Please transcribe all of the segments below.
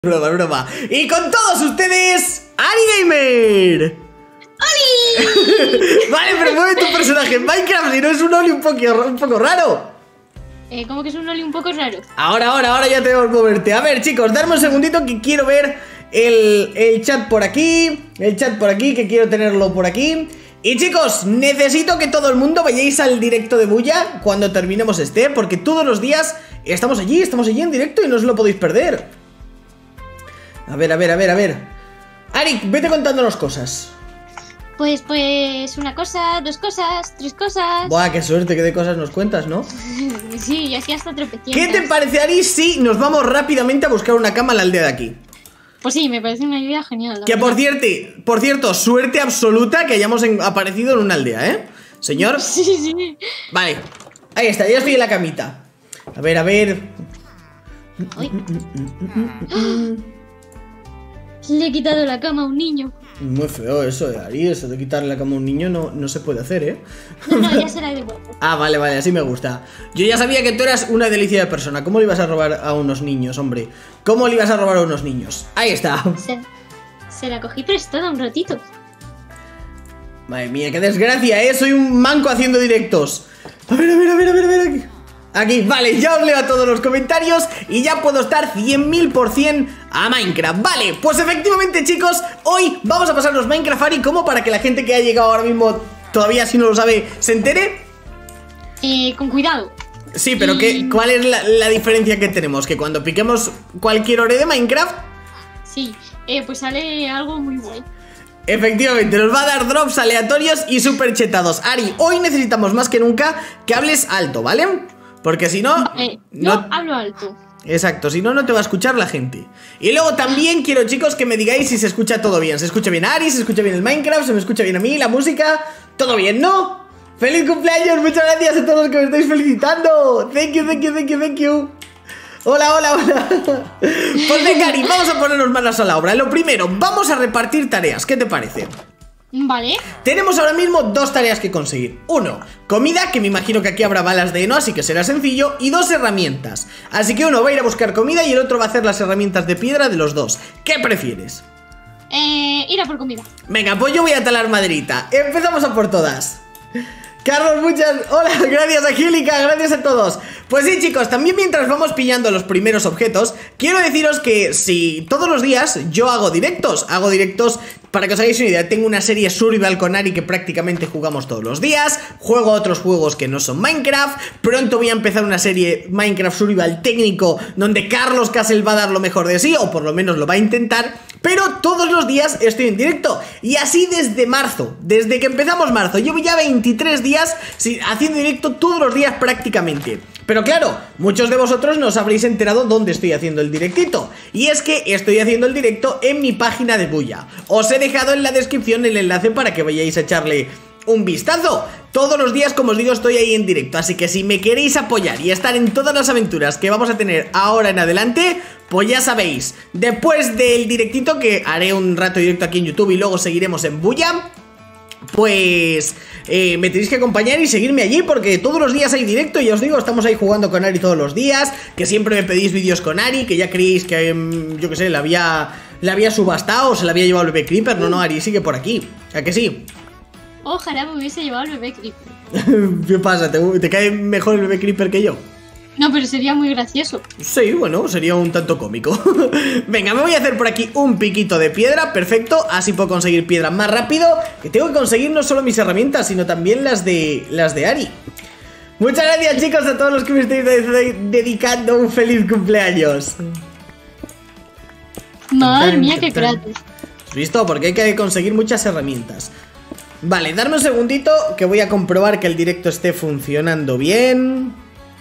Broma, broma. Y con todos ustedes, Ari Gamer. ¡Oli! Vale, pero mueve tu personaje en Minecraft y no es un Oli un poco raro. ¿Cómo que es un Oli un poco raro? Ahora ya tenemos que moverte. A ver, chicos, darme un segundito que quiero ver el chat por aquí. El chat por aquí, que quiero tenerlo por aquí. Y chicos, necesito que todo el mundo vayáis al directo de Bulla cuando terminemos porque todos los días estamos allí en directo y no os lo podéis perder. A ver. Ari, vete contándonos cosas. Pues una cosa, dos cosas, tres cosas. Buah, qué suerte que de cosas nos cuentas, ¿no? Sí, y así hasta tropecientas. ¿Qué te parece, Ari, si nos vamos rápidamente a buscar una cama a la aldea de aquí? Pues sí, me parece una idea genial. Que por cierto, suerte absoluta que hayamos aparecido en una aldea, ¿eh? Señor. Sí. Vale, ahí está, ya estoy en la camita. A ver. Uy. Le he quitado la cama a un niño. Muy feo eso, Ari, eso de quitarle la cama a un niño no se puede hacer, ¿eh? No, ya se la he devuelto. Ah, vale, así me gusta. Yo ya sabía que tú eras una delicia de persona. ¿Cómo le ibas a robar a unos niños, hombre? ¿Cómo le ibas a robar a unos niños? Ahí está. Se la cogí prestada un ratito. Madre mía, qué desgracia, ¿eh? Soy un manco haciendo directos. A ver, aquí, vale, ya os leo a todos los comentarios y ya puedo estar 100.000% a Minecraft. Vale, pues efectivamente, chicos, hoy vamos a pasarnos Minecraft, Ari, como para que la gente que ha llegado ahora mismo todavía, si no lo sabe, se entere. Con cuidado. Sí, pero ¿cuál es la diferencia que tenemos? Que cuando piquemos cualquier ore de Minecraft... Sí, pues sale algo muy guay. Efectivamente, nos va a dar drops aleatorios y super chetados. Ari, hoy necesitamos más que nunca que hables alto, ¿vale? Porque si no... no hablo alto. Exacto, si no, no te va a escuchar la gente. Y luego también quiero, chicos, que me digáis si se escucha todo bien. ¿Se escucha bien a Ari? ¿Se escucha bien el Minecraft? ¿Se me escucha bien a mí? ¿La música? ¿Todo bien, no? ¡Feliz cumpleaños! Muchas gracias a todos los que me estáis felicitando. Thank you. Hola. Pues venga, Ari, vamos a ponernos manos a la obra. Lo primero, vamos a repartir tareas. ¿Qué te parece? Vale. Tenemos ahora mismo dos tareas que conseguir. Uno, comida, que me imagino que aquí habrá balas de heno, así que será sencillo. Y dos, herramientas. Así que uno va a ir a buscar comida y el otro va a hacer las herramientas de piedra de los dos. ¿Qué prefieres? Ir a por comida. Venga, pues yo voy a talar maderita. Empezamos a por todas. Carlos, hola, gracias Angélica, gracias a todos. Pues sí, chicos, también mientras vamos pillando los primeros objetos, quiero deciros que si todos los días yo hago directos para que os hagáis una idea. Tengo una serie Survival con Ari que prácticamente jugamos todos los días. Juego otros juegos que no son Minecraft. Pronto voy a empezar una serie Minecraft Survival técnico donde Carlos Castle va a dar lo mejor de sí, o por lo menos lo va a intentar. Pero todos los días estoy en directo. Y así desde marzo, desde que empezamos marzo. Llevo ya 23 días haciendo directo todos los días prácticamente. Pero claro, muchos de vosotros no os habréis enterado dónde estoy haciendo el directito. Y es que estoy haciendo el directo en mi página de Bulla. Os he dejado en la descripción el enlace para que vayáis a echarle un vistazo. Todos los días, como os digo, estoy ahí en directo. Así que si me queréis apoyar y estar en todas las aventuras que vamos a tener ahora en adelante, pues ya sabéis, después del directito, que haré un rato directo aquí en YouTube y luego seguiremos en Bulla, pues me tenéis que acompañar y seguirme allí, porque todos los días hay directo. Y os digo, estamos ahí jugando con Ari todos los días. Que siempre me pedís vídeos con Ari, que ya creéis que, yo que sé, la había subastado o se la había llevado el bebé Creeper. No, Ari sigue por aquí, ¿a que sí? Ojalá me hubiese llevado el bebé Creeper. ¿Qué pasa? ¿Te cae mejor el bebé Creeper que yo? No, pero sería muy gracioso. Sí, bueno, sería un tanto cómico. Venga, me voy a hacer por aquí un piquito de piedra. Perfecto, así puedo conseguir piedra más rápido. Que tengo que conseguir no solo mis herramientas, sino también las de Ari. Muchas gracias, chicos, a todos los que me estáis dedicando un feliz cumpleaños. Madre mía, qué crates. ¿Has visto? Porque hay que conseguir muchas herramientas. Vale, darme un segundito que voy a comprobar que el directo esté funcionando bien.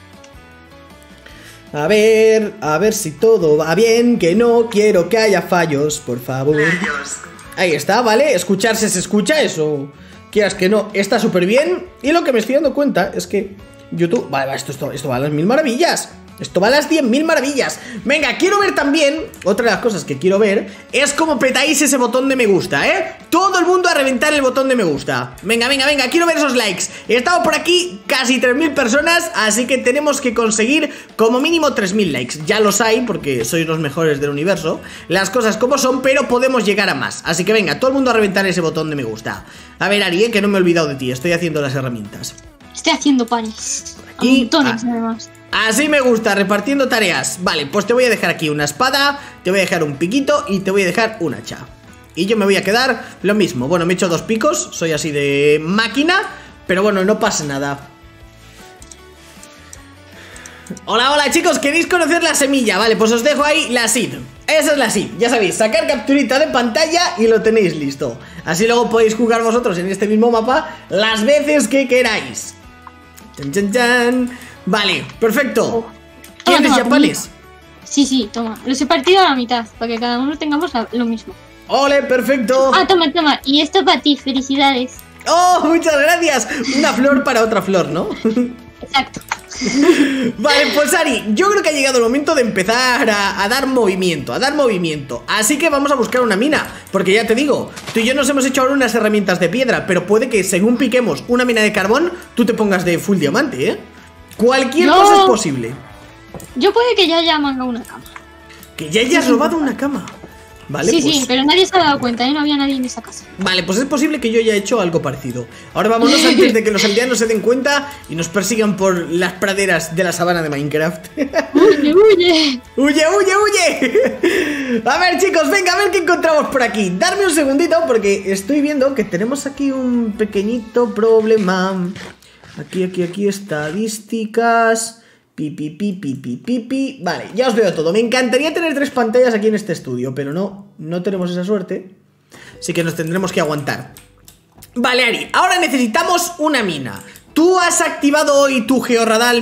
A ver si todo va bien, que no quiero que haya fallos, por favor. Ahí está, ¿vale? Escucharse se escucha, eso, quieras que no, está súper bien. Y lo que me estoy dando cuenta es que YouTube... Vale, esto va a las mil maravillas. Esto va a las 10.000 maravillas. Venga, quiero ver también, otra de las cosas que quiero ver es cómo petáis ese botón de me gusta, todo el mundo a reventar el botón de me gusta. Venga, venga, venga, quiero ver esos likes. Estamos por aquí casi 3.000 personas, así que tenemos que conseguir como mínimo 3.000 likes. Ya los hay porque sois los mejores del universo, las cosas como son, pero podemos llegar a más. Así que venga, todo el mundo a reventar ese botón de me gusta. A ver, Ari, que no me he olvidado de ti, estoy haciendo las herramientas. Estoy haciendo panes. Y montones, además. Así me gusta, repartiendo tareas. Vale, pues te voy a dejar aquí una espada, te voy a dejar un piquito y te voy a dejar un hacha. Y yo me voy a quedar lo mismo. Bueno, me he hecho 2 picos, soy así de máquina, pero bueno, no pasa nada. Hola, hola chicos, ¿queréis conocer la semilla? Vale, pues os dejo ahí la seed. Esa es la seed, ya sabéis, sacar capturita de pantalla y lo tenéis listo. Así luego podéis jugar vosotros en este mismo mapa las veces que queráis. Chan, chan, chan. Vale, perfecto. ¿Tienes ya panes? Sí, toma. Los he partido a la mitad, para que cada uno tengamos lo mismo. ¡Ole, perfecto! Ah, toma. Y esto para ti, felicidades. ¡Oh, muchas gracias! Una flor para otra flor, ¿no? Exacto. Vale, pues Ari, yo creo que ha llegado el momento de empezar a dar movimiento, Así que vamos a buscar una mina, porque ya te digo, tú y yo nos hemos hecho ahora unas herramientas de piedra, pero puede que según piquemos una mina de carbón, tú te pongas de full diamante, Cualquier cosa es posible. Yo puede que ya haya mangado una cama. Que ya hayas robado una cama. Vale, sí, pues... sí, pero nadie se ha dado cuenta, no había nadie en esa casa. Vale, pues es posible que yo haya hecho algo parecido. Ahora vámonos antes de que los aldeanos se den cuenta y nos persigan por las praderas de la sabana de Minecraft. ¡Huye, huye! ¡Huye, huye, huye! A ver chicos, venga, a ver qué encontramos por aquí. Darme un segundito porque estoy viendo que tenemos aquí un pequeñito problema. Aquí, estadísticas... Pipi. Vale, ya os veo todo. Me encantaría tener 3 pantallas aquí en este estudio, pero no tenemos esa suerte. Así que nos tendremos que aguantar. Vale, Ari, ahora necesitamos una mina. ¿Tú has activado hoy tu georradar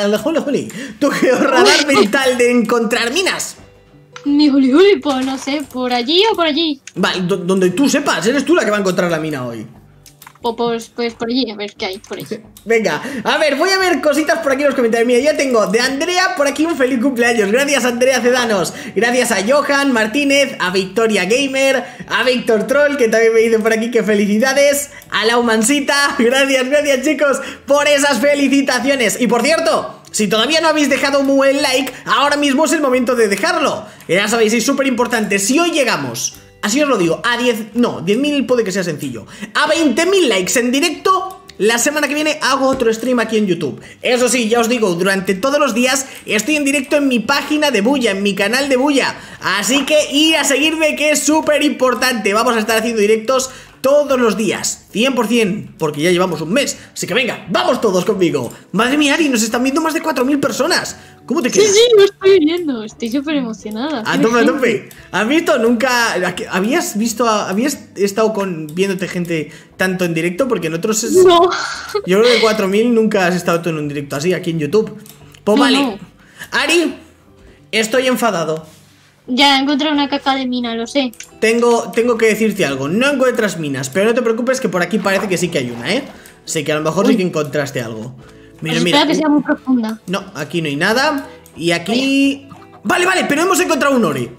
mental de encontrar minas? Mi juli, pues no sé, ¿por allí o por allí? Vale, donde tú sepas, eres tú la que va a encontrar la mina hoy. Pues por allí, a ver qué hay por ahí. Venga, a ver, voy a ver cositas por aquí en los comentarios. Mira, ya tengo de Andrea por aquí un feliz cumpleaños. Gracias Andrea Cedanos. Gracias a Johan Martínez, a Victoria Gamer, a Víctor Troll, que también me dice por aquí que felicidades. A la Humansita. Gracias chicos por esas felicitaciones. Y por cierto, si todavía no habéis dejado un buen like, ahora mismo es el momento de dejarlo. Ya sabéis, es súper importante. Si hoy llegamos, así os lo digo, a 10.000 puede que sea sencillo, a 20.000 likes en directo, la semana que viene hago otro stream aquí en YouTube. Eso sí, ya os digo, durante todos los días estoy en directo en mi página de Bulla, en mi canal de Bulla. Así que ir a seguirme, que es súper importante. Vamos a estar haciendo directos todos los días, 100%, porque ya llevamos un mes. Así que venga, vamos todos conmigo. Madre mía, Ari, nos están viendo más de 4.000 personas. ¿Cómo te quedas? Sí, lo estoy viendo, estoy súper emocionada. A tope. ¿Has visto nunca? ¿Habías estado viéndote gente tanto en directo? Porque nosotros No. Yo creo que 4.000 nunca has estado tú en un directo así aquí en YouTube. Pues No, vale. no. Ari, estoy enfadado. Ya encontré una caca de mina, lo sé. Tengo que decirte algo. No encuentras minas, pero no te preocupes que por aquí parece que sí que hay una, Así que a lo mejor sí que encontraste algo. Mira, Pues mira. espero que sea muy profunda. No, aquí no hay nada. Y aquí... Vale, pero hemos encontrado un ore.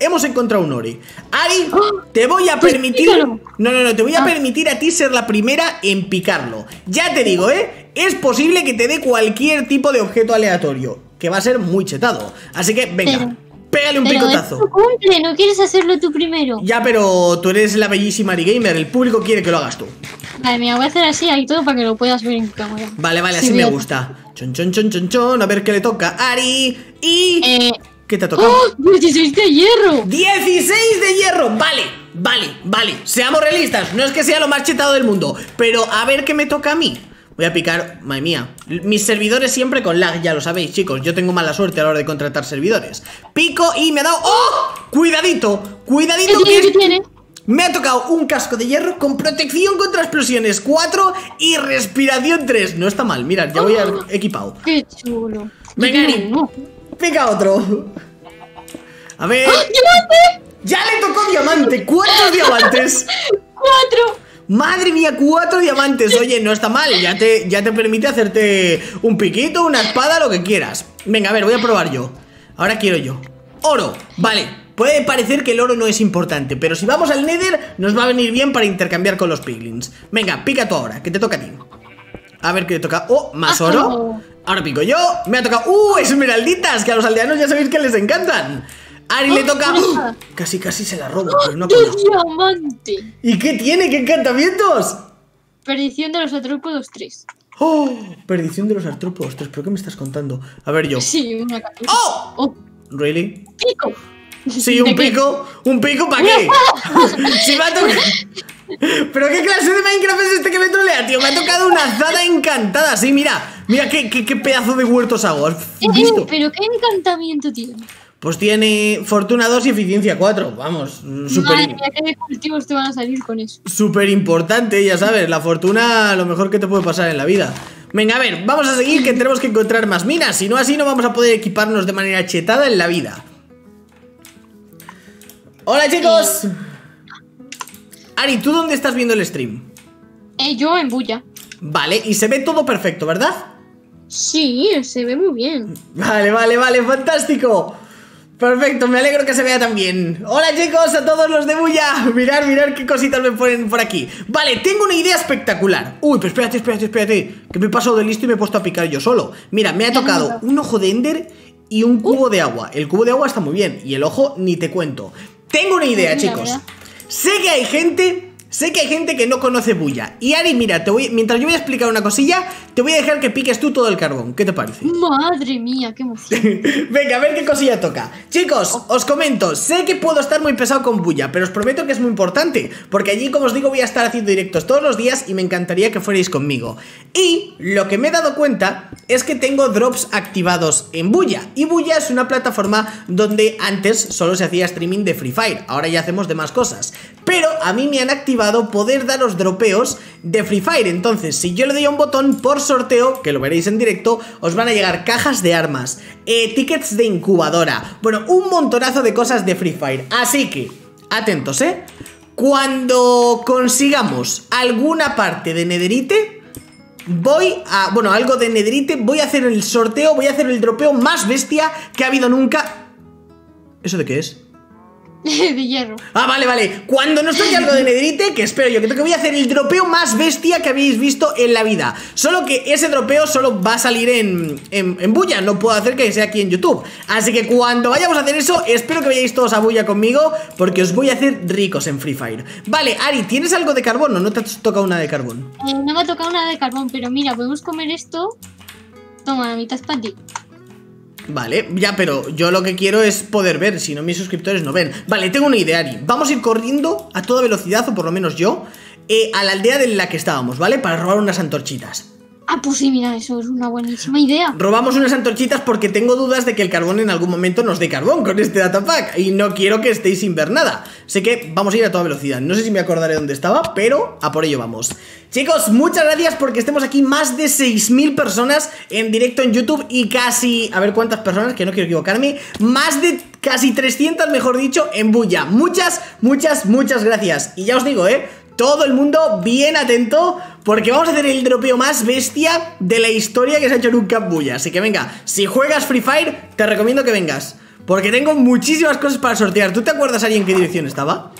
Ari, te voy a permitir... pícalo. No, te voy a permitir a ti ser la primera en picarlo. Ya te digo, es posible que te dé cualquier tipo de objeto aleatorio, que va a ser muy chetado. Así que, venga, pégale un picotazo. Es tu cumple, ¿no quieres hacerlo tú primero? Ya, pero tú eres la bellísima Ari Gamer. El público quiere que lo hagas tú. Vale, mira, voy a hacer así y todo para que lo puedas ver en cámara. Vale, Sí, así me bien. gusta. Chon. A ver qué le toca a Ari. Y... ¿Qué te ha tocado? ¡Oh! 16 de hierro. 16 de hierro, vale. Seamos realistas, no es que sea lo más chetado del mundo, pero a ver qué me toca a mí. Voy a picar, madre mía. Mis servidores siempre con lag, ya lo sabéis, chicos. Yo tengo mala suerte a la hora de contratar servidores. Pico y me ha dado... ¡Oh! Cuidadito ¿Qué tiene? Me ha tocado un casco de hierro con protección contra explosiones 4 y respiración 3. No está mal, mirad, ya voy equipado. Qué chulo. Venga, Ari, No. pica otro. A ver... ¡Ah, diamante! ¡Ya le tocó diamante! ¿Cuántos diamantes? 4. Madre mía, 4 diamantes. Oye, no está mal, ya te permite hacerte un piquito, una espada, lo que quieras. Venga, a ver, voy a probar yo. Ahora quiero yo. Oro, vale. Puede parecer que el oro no es importante, pero si vamos al Nether nos va a venir bien para intercambiar con los piglins. Venga, pica tú ahora, que te toca a ti. A ver qué te toca. Oh, más oro. Ahora pico yo, me ha tocado. Esmeralditas, que a los aldeanos ya sabéis que les encantan. Ari le toca. Casi se la robo, pero no puedo. Diamante. ¿Y qué tiene? ¿Qué encantamientos? Perdición de los artrópodos 3. Perdición de los artrópodos 3. ¿Pero qué me estás contando? A ver yo. Sí, una captura. ¿Really? Pico. Sí, un pico. ¿Un pico para qué? Si me ha tocado. ¿Pero qué clase de Minecraft es este que me trolea, tío? Me ha tocado una azada encantada. Sí, mira qué pedazo de huertos hago. ¿Has visto? ¿Pero qué encantamiento tiene? Pues tiene fortuna 2 y eficiencia 4. Vamos, Madre mía, ¿qué cultivos te van a salir con eso? súper importante, ya sabes. La fortuna, lo mejor que te puede pasar en la vida. Venga, a ver, vamos a seguir, que tenemos que encontrar más minas. Si no, así no vamos a poder equiparnos de manera chetada en la vida. Hola, chicos. Ari, ¿tú dónde estás viendo el stream? Yo en Bulla. Vale, y se ve todo perfecto, ¿verdad? Sí, se ve muy bien. Vale, fantástico. Perfecto, me alegro que se vea tan bien. Hola, chicos, a todos los de Bulla. Mirad qué cositas me ponen por aquí. Vale, tengo una idea espectacular. Uy, pero espérate, que me he pasado de listo y me he puesto a picar yo solo. Mira, me ha tocado un ojo de Ender y un cubo de agua. El cubo de agua está muy bien, y el ojo ni te cuento. Tengo una idea, chicos. Sé que hay gente que no conoce Bulla. Y Ari, mira, mientras yo voy a explicar una cosilla, te voy a dejar que piques tú todo el carbón. ¿Qué te parece? Madre mía, qué emoción. Venga, a ver qué cosilla toca. Chicos, os comento, sé que puedo estar muy pesado con Bulla, pero os prometo que es muy importante, porque allí, como os digo, voy a estar haciendo directos todos los días y me encantaría que fuerais conmigo. Y lo que me he dado cuenta es que tengo drops activados en Bulla. Y Bulla es una plataforma donde antes solo se hacía streaming de Free Fire. Ahora ya hacemos demás cosas. Pero a mí me han activado poder daros dropeos de Free Fire. Entonces, si yo le doy a un botón por sorteo, que lo veréis en directo, os van a llegar cajas de armas, tickets de incubadora, bueno, un montonazo de cosas de Free Fire. Así que, atentos, cuando consigamos alguna parte de Netherite, algo de Netherite, voy a hacer el sorteo, voy a hacer el dropeo más bestia que ha habido nunca. ¿Eso de qué es? De hierro. Vale. Cuando nos toque algo de Netherite, que espero yo, que voy a hacer el dropeo más bestia que habéis visto en la vida. Solo que ese dropeo solo va a salir en Bulla. No puedo hacer que sea aquí en YouTube. Así que cuando vayamos a hacer eso, espero que vayáis todos a Bulla conmigo, porque os voy a hacer ricos en Free Fire. Vale, Ari, ¿tienes algo de carbón o no te ha tocado una de carbón? No me ha tocado una de carbón, pero mira, podemos comer esto. Toma, la mitad es para ti. Vale, ya, pero yo lo que quiero es poder ver, si no mis suscriptores no ven. Vale, tengo una idea, Ari. Vamos a ir corriendo a toda velocidad, o por lo menos yo, a la aldea en la que estábamos, ¿vale? Para robar unas antorchitas. Pues sí, mira, eso es una buenísima idea. Robamos unas antorchitas porque tengo dudas de que el carbón en algún momento nos dé carbón con este datapack, y no quiero que estéis sin ver nada. Así que vamos a ir a toda velocidad. No sé si me acordaré dónde estaba, pero a por ello vamos. Chicos, muchas gracias porque estemos aquí más de 6.000 personas en directo en YouTube y casi, a ver cuántas personas, que no quiero equivocarme, más de casi 300, mejor dicho, en Bulla. Muchas gracias. Y ya os digo, todo el mundo bien atento, porque vamos a hacer el dropeo más bestia de la historia que se ha hecho nunca en Bulla. Así que venga, si juegas Free Fire, te recomiendo que vengas, porque tengo muchísimas cosas para sortear. ¿Tú te acuerdas, Ari, en qué dirección estaba?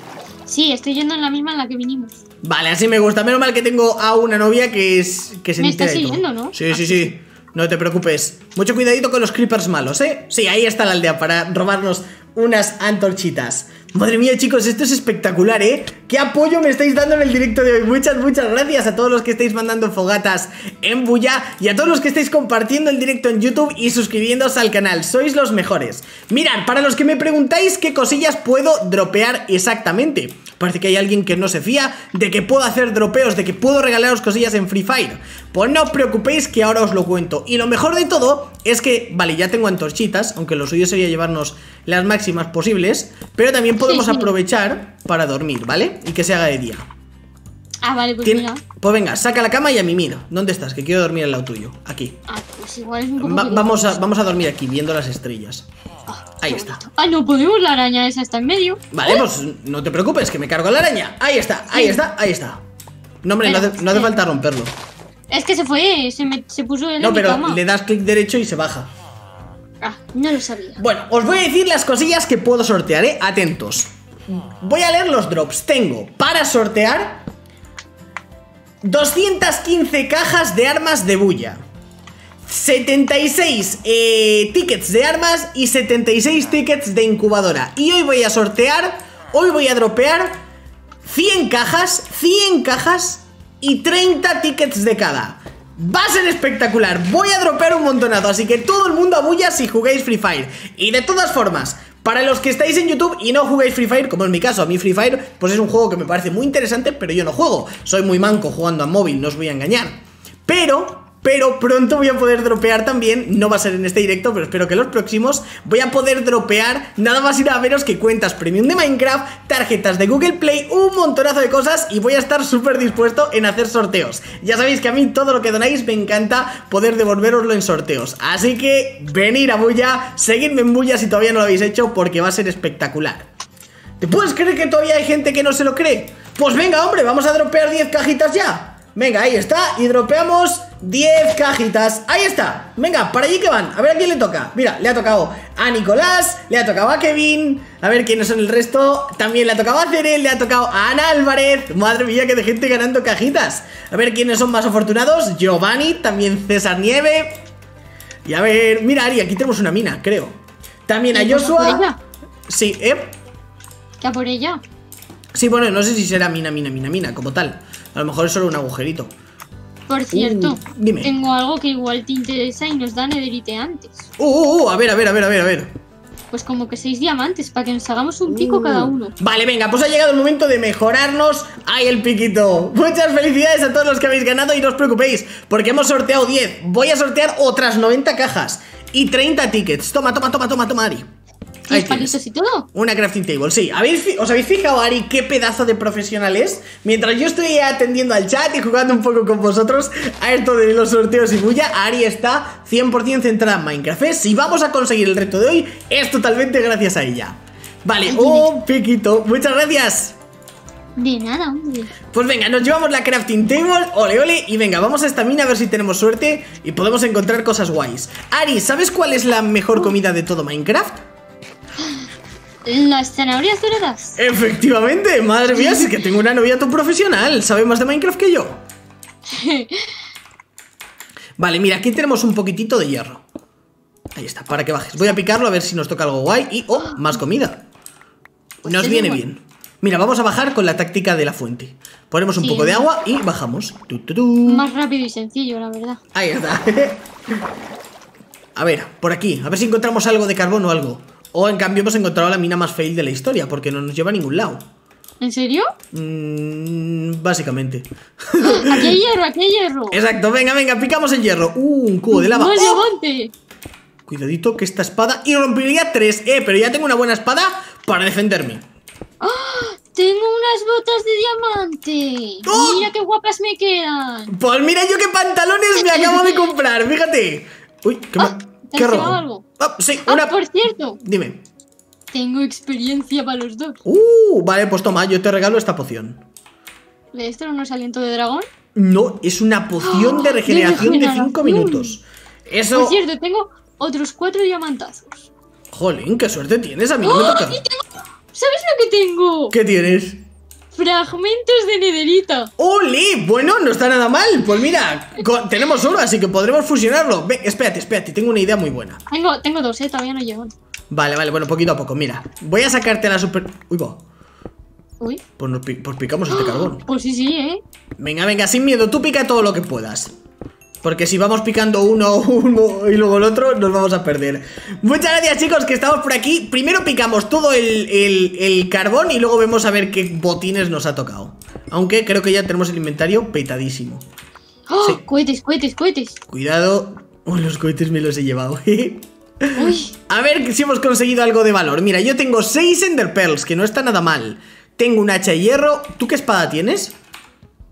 Sí, estoy yendo en la misma en la que vinimos. Vale, así me gusta. Menos mal que tengo a una novia que se me está siguiendo, ¿no? Sí. No te preocupes. Mucho cuidadito con los creepers malos, Sí, ahí está la aldea para robarnos unas antorchitas. Madre mía, chicos, esto es espectacular, Qué apoyo me estáis dando en el directo de hoy. Muchas gracias a todos los que estáis mandando fogatas en Bulla y a todos los que estáis compartiendo el directo en YouTube y suscribiéndoos al canal. Sois los mejores. Mirad, para los que me preguntáis qué cosillas puedo dropear exactamente, parece que hay alguien que no se fía de que puedo hacer dropeos, de que puedo regalaros cosillas en Free Fire. Pues no os preocupéis, que ahora os lo cuento. Y lo mejor de todo es que, vale, ya tengo antorchitas, aunque lo suyo sería llevarnos las máximas posibles, pero también podemos aprovechar para dormir, ¿vale? Y que se haga de día. Ah, vale, pues mira. Pues venga, saca la cama y a mimir. ¿Dónde estás? Que quiero dormir al lado tuyo. Aquí. Ah, pues igual es un poco Vamos a dormir aquí, viendo las estrellas. Ahí está. Ah, no podemos, la araña esa está en medio. Vale, pues no te preocupes, que me cargo la araña. Ahí está, ahí está, ahí está. No, hombre, no hace falta romperlo. Es que se fue, se puso en No, mi pero cama. le das clic derecho y se baja. Ah, no lo sabía. Bueno, os voy a decir las cosillas que puedo sortear, Atentos. Voy a leer los drops. Tengo para sortear 215 cajas de armas de bulla, 76 tickets de armas y 76 tickets de incubadora. Y hoy voy a dropear 100 cajas y 30 tickets de cada. Va a ser espectacular, voy a dropear un montonazo. Así que todo el mundo a bulla si jugáis Free Fire. Y de todas formas, para los que estáis en YouTube y no jugáis Free Fire, como en mi caso, a mí Free Fire pues es un juego que me parece muy interesante, pero yo no juego. Soy muy manco jugando a móvil, no os voy a engañar. Pero pronto voy a poder dropear también. No va a ser en este directo, pero espero que los próximos voy a poder dropear nada más y nada menos que cuentas premium de Minecraft, tarjetas de Google Play, un montonazo de cosas. Y voy a estar súper dispuesto en hacer sorteos. Ya sabéis que a mí todo lo que donáis me encanta poder devolveroslo en sorteos. Así que venid a bulla, seguidme en bulla si todavía no lo habéis hecho, porque va a ser espectacular. ¿Te puedes creer que todavía hay gente que no se lo cree? Pues venga, hombre, vamos a dropear 10 cajitas ya. Venga, ahí está, y dropeamos 10 cajitas. Ahí está, venga, para allí que van. A ver a quién le toca. Mira, le ha tocado a Nicolás, le ha tocado a Kevin. A ver quiénes son el resto. También le ha tocado a Cerel, le ha tocado a Ana Álvarez. Madre mía, que de gente ganando cajitas. A ver quiénes son más afortunados. Giovanni, también César Nieve. Y a ver, mira, Ari, aquí tenemos una mina, creo. También a Joshua. Sí, ¿Qué por ella? Sí, bueno, no sé si será mina como tal. A lo mejor es solo un agujerito. Por cierto, dime. Tengo algo que igual te interesa y nos da netherite antes. A ver. Pues como que 6 diamantes para que nos hagamos un pico cada uno. Vale, venga, pues ha llegado el momento de mejorarnos. ¡Ay, el piquito! Muchas felicidades a todos los que habéis ganado y no os preocupéis, porque hemos sorteado 10. Voy a sortear otras 90 cajas y 30 tickets. Toma, Ari. ¿Y palitos y todo? Una crafting table, sí. ¿Os habéis fijado, Ari, qué pedazo de profesional es? Mientras yo estoy atendiendo al chat y jugando un poco con vosotros a esto de los sorteos y bulla, Ari está 100% centrada en Minecraft. Si vamos a conseguir el reto de hoy, es totalmente gracias a ella. Vale, piquito, muchas gracias. De nada, hombre. Pues venga, nos llevamos la crafting table, ole, y venga, vamos a esta mina a ver si tenemos suerte y podemos encontrar cosas guays. Ari, ¿sabes cuál es la mejor comida de todo Minecraft? Las zanahorias doradas. Efectivamente, madre mía, es que tengo una novia tu profesional. Sabe más de Minecraft que yo. Vale, mira, aquí tenemos un poquitito de hierro. Ahí está, para que bajes. Voy a picarlo a ver si nos toca algo guay. Y, más comida. Nos viene bien. Mira, vamos a bajar con la táctica de la fuente. Ponemos un poco de agua y bajamos. Más rápido y sencillo, la verdad. Ahí está. A ver, por aquí, a ver si encontramos algo de carbón o algo. O en cambio hemos encontrado la mina más fail de la historia, porque no nos lleva a ningún lado. ¿En serio? Básicamente. Aquí hay hierro, Exacto, venga, picamos el hierro. Un cubo de lava. ¡Más diamante! Cuidadito que esta espada... Y rompería 3, pero ya tengo una buena espada para defenderme. Tengo unas botas de diamante. Mira qué guapas me quedan. Pues mira yo qué pantalones me acabo de comprar, fíjate. Uy, ¿qué robo? Algo? Sí, por cierto. Dime. Tengo experiencia para los dos. Vale, pues toma, yo te regalo esta poción. ¿Esto no es aliento de dragón? No, es una poción de regeneración de 5 minutos. Eso... Por cierto, tengo otros 4 diamantazos. Jolín, qué suerte tienes, a mí no me toca. ¿Sabes lo que tengo? ¿Qué tienes? Fragmentos de nederita. ¡Ole! Bueno, no está nada mal. Pues mira, tenemos oro, así que podremos fusionarlo. Ven, espérate, tengo una idea muy buena. Tengo 2, todavía no llegan. Vale, bueno, poquito a poco, mira. Voy a sacarte la super... Uy. Pues picamos este carbón. Pues sí, Venga, sin miedo, tú pica todo lo que puedas. Porque si vamos picando uno y luego el otro, nos vamos a perder. Muchas gracias, chicos, que estamos por aquí. Primero picamos todo el carbón y luego vemos a ver qué botines nos ha tocado. Aunque creo que ya tenemos el inventario petadísimo. Sí. Cohetes. Cuidado. Los cohetes me los he llevado. Uy. A ver si hemos conseguido algo de valor. Mira, yo tengo 6 Ender Pearls, que no está nada mal. Tengo un hacha de hierro. ¿Tú qué espada tienes?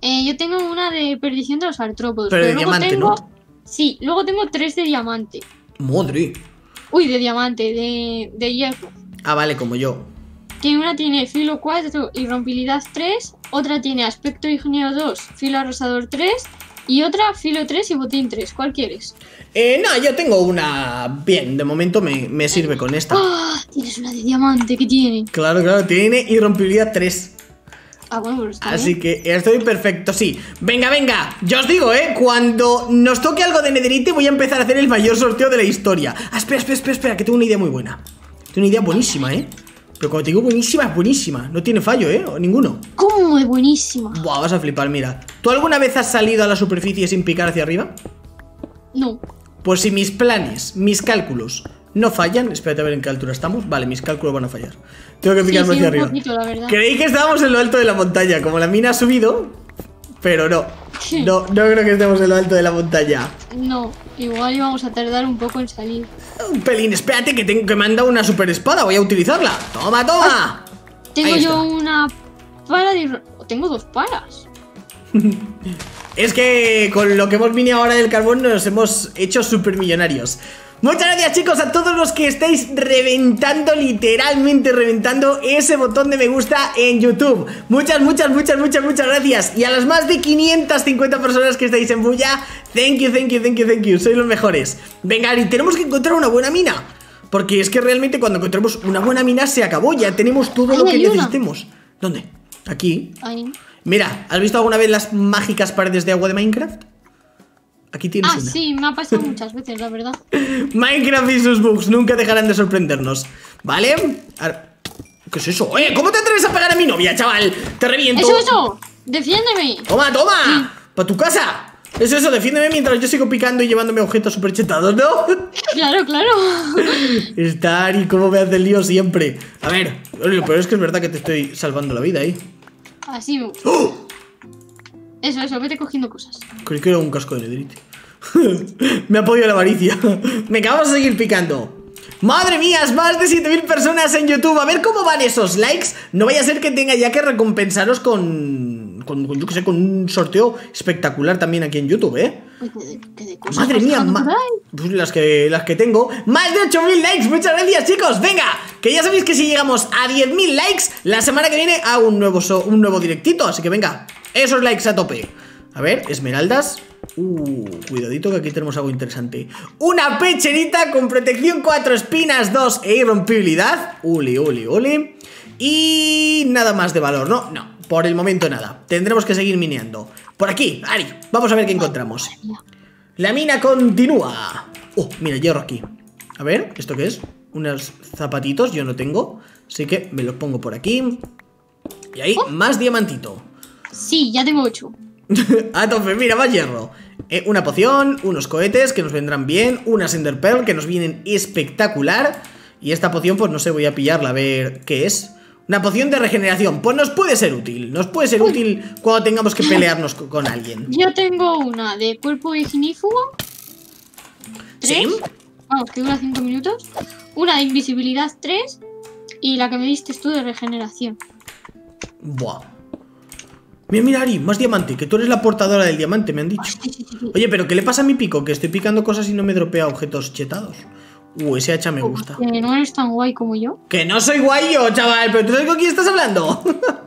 Yo tengo una de perdición de los artrópodos. Pero de luego diamante, tengo... ¿no? Sí, luego tengo 3 de diamante. Madre. Uy, de diamante, de hierro. Ah, vale, como yo. Que una tiene filo 4 y rompibilidad 3. Otra tiene aspecto ígneo 2, filo arrasador 3. Y otra filo 3 y botín 3. ¿Cuál quieres? No, yo tengo una... Bien, de momento me sirve con esta. ¡Ah! Tienes una de diamante, ¿qué tiene? Claro, tiene irrompibilidad 3. Ah, bueno, pero está Así bien. que estoy perfecto, sí. Venga, yo os digo, cuando nos toque algo de nederite voy a empezar a hacer el mayor sorteo de la historia. Ah, espera, que tengo una idea muy buena. Tengo una idea buenísima, Pero cuando te digo buenísima, es buenísima. No tiene fallo, o ninguno. ¿Cómo de buenísima? Buah, vas a flipar, mira. ¿Tú alguna vez has salido a la superficie sin picar hacia arriba? No. Pues si mis planes, mis cálculos no fallan. Espérate a ver en qué altura estamos. Vale, mis cálculos van a fallar. Tengo que picarme hacia arriba. Poquito, la verdad. Creí que estábamos en lo alto de la montaña. Como la mina ha subido. Pero no. No creo que estemos en lo alto de la montaña. No, igual íbamos a tardar un poco en salir. Un pelín, espérate que me han dado una super espada. Voy a utilizarla. Toma. Tengo Ahí yo está. una para de... Tengo 2 palas. Es que con lo que hemos venido ahora del carbón nos hemos hecho super millonarios. Muchas gracias, chicos, a todos los que estáis reventando, literalmente reventando ese botón de me gusta en YouTube. Muchas gracias. Y a las más de 550 personas que estáis en Bulla, thank you. Sois los mejores. Venga, Ari, tenemos que encontrar una buena mina. Porque es que realmente cuando encontremos una buena mina se acabó. Ya tenemos todo lo que necesitemos. ¿Dónde? Aquí. Ahí. Mira, ¿has visto alguna vez las mágicas paredes de agua de Minecraft? Aquí tienes una. Sí, me ha pasado muchas veces, la verdad. Minecraft y sus bugs nunca dejarán de sorprendernos. ¿Vale? ¿Qué es eso? ¿Cómo te atreves a pegar a mi novia, chaval? Te reviento. ¡Eso! ¡Defiéndeme! Toma! ¡Pa' tu casa! Eso, defiéndeme mientras yo sigo picando y llevándome objetos super chetados, ¿no? Claro. Está Ari, cómo me hace el lío siempre. A ver, pero es que es verdad que te estoy salvando la vida ahí. Así me gusta. ¡Oh! Eso, vete cogiendo cosas. Creí que era un casco de nederite. Me ha podido la avaricia. Venga, vamos a seguir picando. Madre mía, más de 7000 personas en YouTube. A ver cómo van esos likes. No vaya a ser que tenga ya que recompensaros con yo que sé, con un sorteo espectacular también aquí en YouTube, ¿Qué de cosas Madre mía, pues las que tengo. Más de 8000 likes, muchas gracias, chicos. Venga, que ya sabéis que si llegamos a 10.000 likes, la semana que viene hago un nuevo directito. Así que venga, esos likes a tope. A ver, esmeraldas. Cuidadito que aquí tenemos algo interesante. Una pecherita con protección 4, espinas 2 e irrompibilidad. Ole. Y nada más de valor, ¿no? No, por el momento nada. Tendremos que seguir mineando. Por aquí, Ari, vamos a ver qué encontramos. La mina continúa. Mira, hierro aquí. A ver, ¿esto qué es? Unos zapatitos, yo no tengo. Así que me los pongo por aquí. Y ahí, más diamantito. Sí, ya tengo 8. A tope, mira, más hierro. Una poción, unos cohetes que nos vendrán bien. Una Ender Pearl que nos vienen espectacular. Y esta poción, pues no sé, voy a pillarla a ver qué es. Una poción de regeneración, pues nos puede ser útil. Nos puede ser útil cuando tengamos que pelearnos con alguien. Yo tengo una de cuerpo ignífugo. 3. ¿Sí? Vamos, que dura 5 minutos. Una de invisibilidad 3. Y la que me diste tú de regeneración. Buah. Mira, Ari, más diamante, que tú eres la portadora del diamante, me han dicho. Sí. Oye, pero ¿qué le pasa a mi pico? Que estoy picando cosas y no me dropea objetos chetados. Ese hacha me gusta. Que no eres tan guay como yo. Que no soy guay yo, chaval, pero ¿tú sabes con quién estás hablando?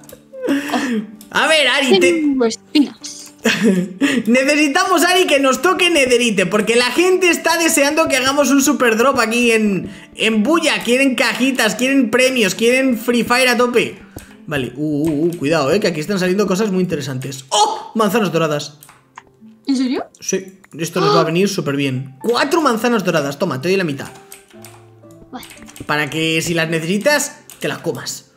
A ver, Ari, Tengo espinas. necesitamos, Ari, que nos toque nederite, porque la gente está deseando que hagamos un super drop aquí en Bulla. Quieren cajitas, quieren premios, quieren Free Fire a tope. Vale, cuidado, que aquí están saliendo cosas muy interesantes. ¡Oh! Manzanas doradas. ¿En serio? Sí, esto nos va a venir súper bien. 4 manzanas doradas, toma, te doy la mitad. Vale. Para que si las necesitas, te las comas.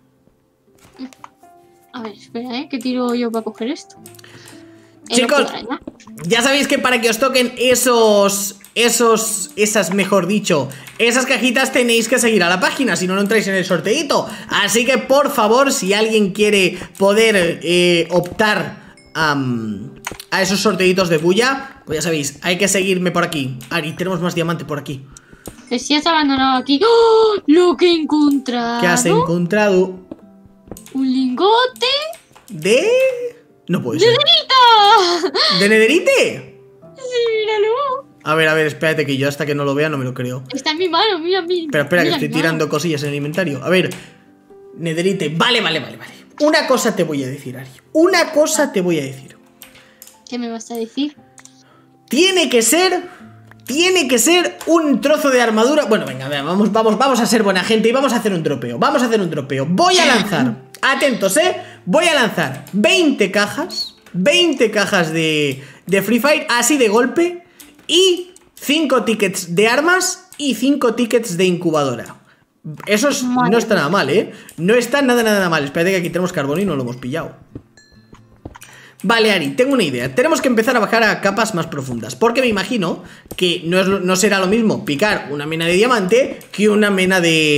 A ver, espera, ¿qué tiro yo para coger esto? Chicos, ya sabéis que para que os toquen esas mejor dicho, esas cajitas tenéis que seguir a la página, si no, no entráis en el sorteito. Así que por favor, si alguien quiere poder optar a esos sorteitos de Bulla, pues ya sabéis, hay que seguirme por aquí. Ari, tenemos más diamante por aquí. Si has abandonado aquí. ¡Oh! Lo que he encontrado. ¿Qué has encontrado? Un lingote ¿De? No puede ser. ¡Nederita! ¿De nederite? Sí, míralo. A ver, espérate que yo hasta que no lo vea no me lo creo. Está en mi mano, mira. Pero espera, que mira estoy mi mano. tirando cosillas en el inventario. A ver, nederite. Vale. Una cosa te voy a decir, Ari. Una cosa te voy a decir. ¿Qué me vas a decir? Tiene que ser un trozo de armadura. Bueno, venga, vamos a ser buena gente y vamos a hacer un dropeo. Voy a lanzar, atentos, voy a lanzar 20 cajas de Free Fire, así de golpe. Y 5 tickets de armas y 5 tickets de incubadora. Eso no está nada mal, no está nada mal. Espérate que aquí tenemos carbón y no lo hemos pillado. Vale, Ari, tengo una idea. Tenemos que empezar a bajar a capas más profundas, porque me imagino que no será lo mismo picar una mena de diamante que una mena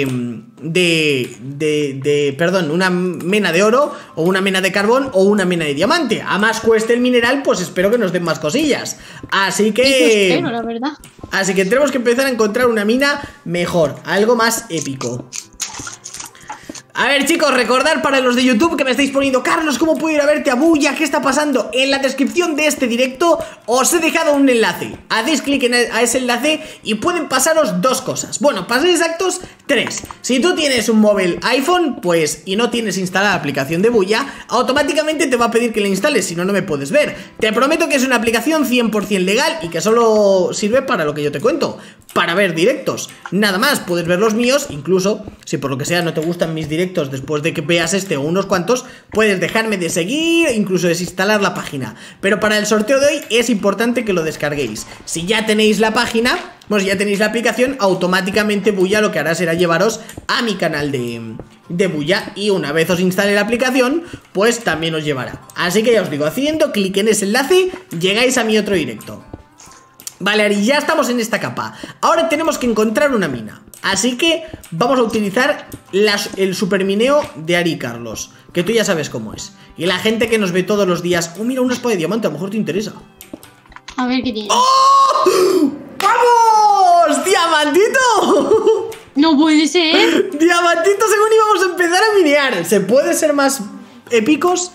perdón, una mena de oro, o una mena de carbón, o una mena de diamante. A más cueste el mineral, pues espero que nos den más cosillas. Así que... espero, la verdad. Así que tenemos que empezar a encontrar una mina mejor, algo más épico. A ver, chicos, recordad para los de YouTube que me estáis poniendo: Carlos, ¿cómo puedo ir a verte a Booyah? ¿Qué está pasando? En la descripción de este directo os he dejado un enlace. Hacéis clic a ese enlace y pueden pasaros dos cosas. Bueno, para ser exactos, 3. Si tú tienes un móvil iPhone, pues, y no tienes instalada la aplicación de Booyah, automáticamente te va a pedir que la instales, si no, no me puedes ver. Te prometo que es una aplicación 100% legal y que solo sirve para lo que yo te cuento, para ver directos. Nada más, puedes ver los míos, incluso si por lo que sea no te gustan mis directos después de que veas este o unos cuantos, puedes dejarme de seguir, incluso desinstalar la página. Pero para el sorteo de hoy es importante que lo descarguéis. Si ya tenéis la página, pues ya tenéis la aplicación, automáticamente Booyah lo que hará será llevaros a mi canal de Booyah, y una vez os instale la aplicación, pues también os llevará. Así que ya os digo, haciendo clic en ese enlace, llegáis a mi otro directo. Vale, Ari, ya estamos en esta capa. Ahora tenemos que encontrar una mina. Así que vamos a utilizar el supermineo de Ari Carlos, que tú ya sabes cómo es. Y la gente que nos ve todos los días: oh, mira, una espada de diamante, a lo mejor te interesa. A ver qué tiene. ¡Oh! ¡Vamos! ¡Diamantito! No puede ser. Diamantito, según íbamos a empezar a minear. ¿Se puede ser más épicos?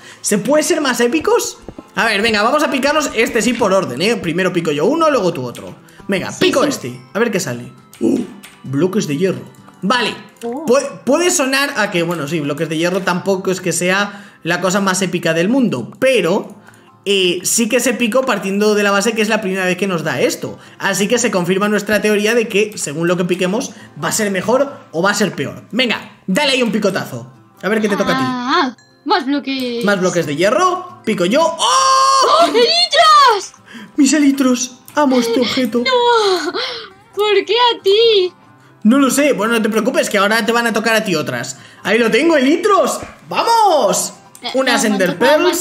A ver, venga, vamos a picarlos. Este sí por orden, Primero pico yo uno, luego tú otro. Venga, pico este, a ver qué sale. Bloques de hierro. Vale, puede sonar a que, bueno, sí, bloques de hierro tampoco es que sea la cosa más épica del mundo, pero sí que es épico partiendo de la base que es la primera vez que nos da esto. Así que se confirma nuestra teoría de que, según lo que piquemos, va a ser mejor o va a ser peor. Venga, dale ahí un picotazo. A ver qué te toca a ti. Más bloques. Más bloques de hierro. Pico yo. ¡Oh! ¡Elitros! Mis elitros. Amo este objeto. No. ¿Por qué a ti? No lo sé. Bueno, no te preocupes, que ahora te van a tocar a ti otras. Ahí lo tengo, elitros. ¡Vamos! Unas Ender Pearls.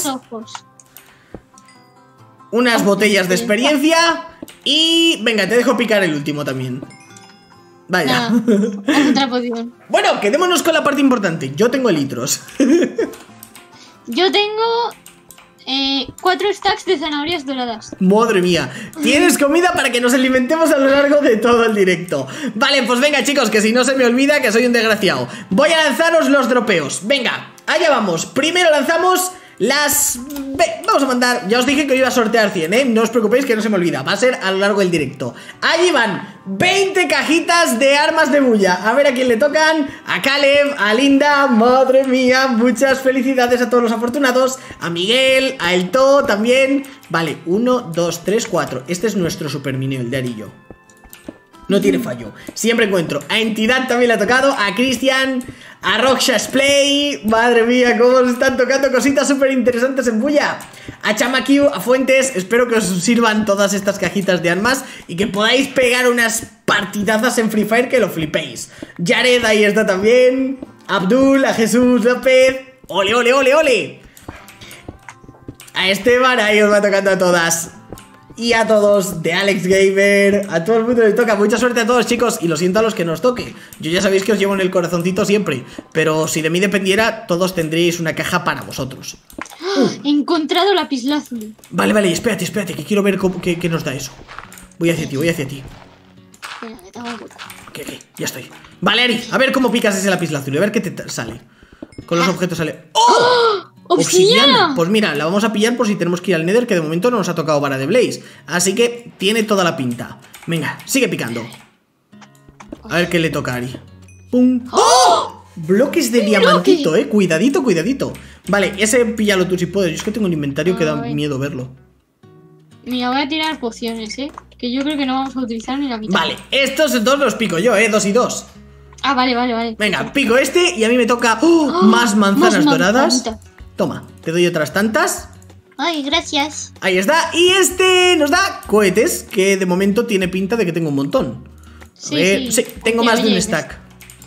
Unas botellas de experiencia. Y venga, te dejo picar el último también. Vaya. Otra poción. Bueno, quedémonos con la parte importante. Yo tengo elitros. Yo tengo 4 stacks de zanahorias doradas. Madre mía, tienes comida para que nos alimentemos a lo largo de todo el directo. Vale, pues venga, chicos, que si no se me olvida que soy un desgraciado. Voy a lanzaros los dropeos. Venga, allá vamos. Primero lanzamos las... Vamos a mandar... Ya os dije que iba a sortear 100, no os preocupéis que no se me olvida. Va a ser a lo largo del directo. Allí van 20 cajitas de armas de Booyah. A ver a quién le tocan. A Caleb, a Linda. Madre mía, muchas felicidades a todos los afortunados. A Miguel, a Elto también. Vale, 1, 2, 3, 4. Este es nuestro supermineo, el de Ari y yo. No tiene fallo, siempre encuentro. A Entidad también le ha tocado, a Cristian, a Roxas Play. Madre mía, cómo os están tocando cositas súper interesantes en Booyah. A Chamaquiu, a Fuentes, espero que os sirvan todas estas cajitas de armas y que podáis pegar unas partidazas en Free Fire que lo flipéis. Jared, ahí está también. Abdul, a Jesús López. ¡Ole, ole, ole, ole! A Esteban, ahí os va tocando a todas. Y a todos, de Alex Gamer, a todo el mundo le toca. Mucha suerte a todos, chicos, y lo siento a los que nos toque. Yo ya sabéis que os llevo en el corazoncito siempre, pero si de mí dependiera, todos tendríais una caja para vosotros. He encontrado lapislázuli. Vale, vale, espérate, que quiero ver qué nos da eso. Voy hacia ti, Espera, me tengo un poco. ¿Qué? Ya estoy. Vale, Ari, a ver cómo picas ese lapislázuli, a ver qué te sale. Con los objetos sale... ¡Oh! ¡Obsidiana! Pues mira, la vamos a pillar por si tenemos que ir al Nether, que de momento no nos ha tocado vara de Blaze. Así que tiene toda la pinta. Venga, sigue picando. A ver qué le toca a Ari. ¡Pum! ¡Oh! Bloques de diamantito, cuidadito, cuidadito. Vale, ese píllalo tú si puedes. Yo es que tengo un inventario que da miedo verlo. Mira, voy a tirar pociones, que yo creo que no vamos a utilizar ni la mitad. Vale, estos dos los pico yo, 2 y 2. Ah, vale. Venga, pico este y a mí me toca más manzanas doradas. Toma, te doy otras tantas. Ay, gracias. Ahí está, y este nos da cohetes, que de momento tiene pinta de que tengo un montón. Sí, tengo más de un stack.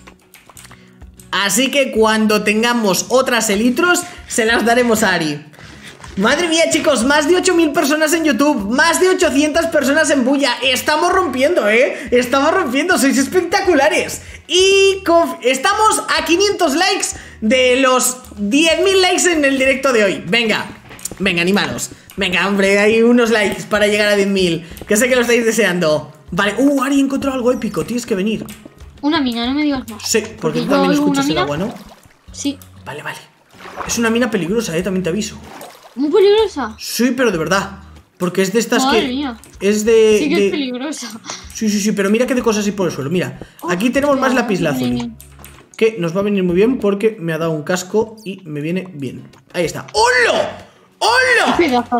Así que cuando tengamos otras elitros, se las daremos a Ari. Madre mía, chicos, más de 8000 personas en YouTube, más de 800 personas en Bulla. Estamos rompiendo, estamos rompiendo, sois espectaculares. Y estamos a 500 likes de los 10.000 likes en el directo de hoy. Venga, animaros. Venga, hombre, hay unos likes para llegar a 10.000, que sé que lo estáis deseando. Vale, Ari encontró algo épico, tienes que venir. Una mina, no me digas más. Sí, porque tú también escuchas el agua, ¿no? Sí. Vale. Es una mina peligrosa, también te aviso. ¿Muy peligrosa? Sí, pero de verdad. Porque es de estas Madre mía. Es de... Sí que es peligrosa. Sí, pero mira que de cosas así por el suelo. Mira, aquí tenemos más lapislázuli, que nos va a venir muy bien porque me ha dado un casco y me viene bien. Ahí está. ¡Hola! ¡Hola!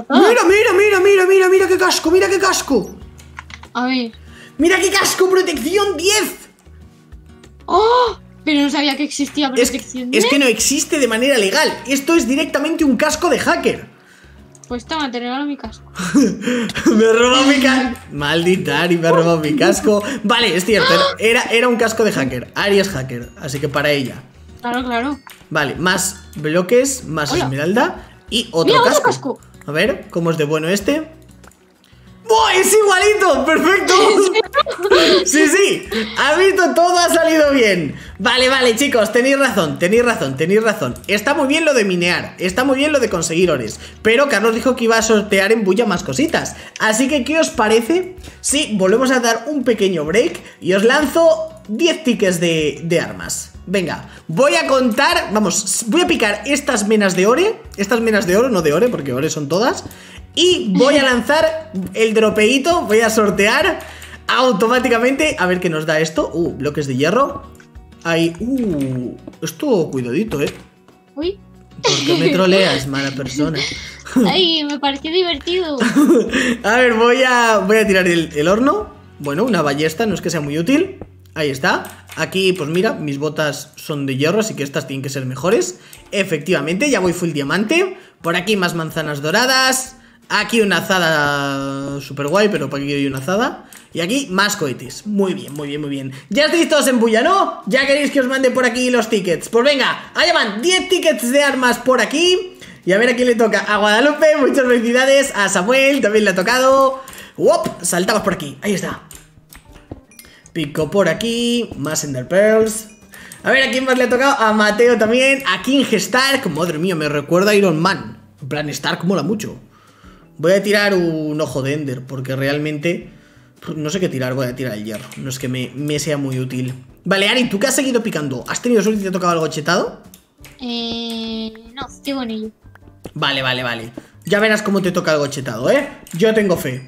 Mira qué casco, mira qué casco. A ver. Mira qué casco, protección 10. ¡Oh! Pero no sabía que existía protección 10. Es que no existe de manera legal. Esto es directamente un casco de hacker. Pues toma, te regalo mi casco. Me ha robado mi casco. Maldita Ari, me ha robado mi casco. Vale, es cierto, era un casco de hacker. Ari es hacker, así que para ella. Claro. Vale, más bloques, más esmeralda y otro Mira, casco. otro casco. A ver, ¿cómo es de bueno este? ¡Oh, es igualito! ¡Perfecto! Sí, ha visto, todo ha salido bien. Vale, chicos, tenéis razón. Está muy bien lo de minear, está muy bien lo de conseguir ores, pero Carlos dijo que iba a sortear en Bulla más cositas. Así que, ¿qué os parece si volvemos a dar un pequeño break y os lanzo 10 tickets de armas? Venga, voy a contar, voy a picar estas menas de oro, no de ore, porque ore son todas. Y voy a lanzar el dropeito, voy a sortear automáticamente. A ver qué nos da esto. Bloques de hierro. Ahí, esto cuidadito, Uy. ¿Por qué me troleas, mala persona? Ay, me pareció divertido. A ver, voy a tirar el horno. Bueno, una ballesta, no es que sea muy útil. Ahí está. Aquí, pues mira, mis botas son de hierro, así que estas tienen que ser mejores. Efectivamente, ya voy full diamante. Por aquí más manzanas doradas. Aquí una azada super guay, pero para aquí hay una azada. Y aquí más cohetes. Muy bien. Ya estáis todos en Bulla, ¿no? Ya queréis que os mande por aquí los tickets. Pues venga, allá van 10 tickets de armas por aquí. Y a ver a quién le toca. A Guadalupe, muchas felicidades. A Samuel también le ha tocado. ¡Wop! Saltamos por aquí, ahí está. Pico por aquí. Más Ender Pearls. A ver a quién más le ha tocado. A Mateo también. A King Stark. Madre mía, me recuerda a Iron Man. En plan, Stark mola mucho. Voy a tirar un ojo de Ender, porque realmente no sé qué tirar, voy a tirar el hierro. No es que me sea muy útil. Vale, Ari, ¿tú qué has seguido picando? ¿Has tenido suerte y te ha tocado algo chetado? No, estoy con ello. Vale. Ya verás cómo te toca algo chetado, Yo tengo fe.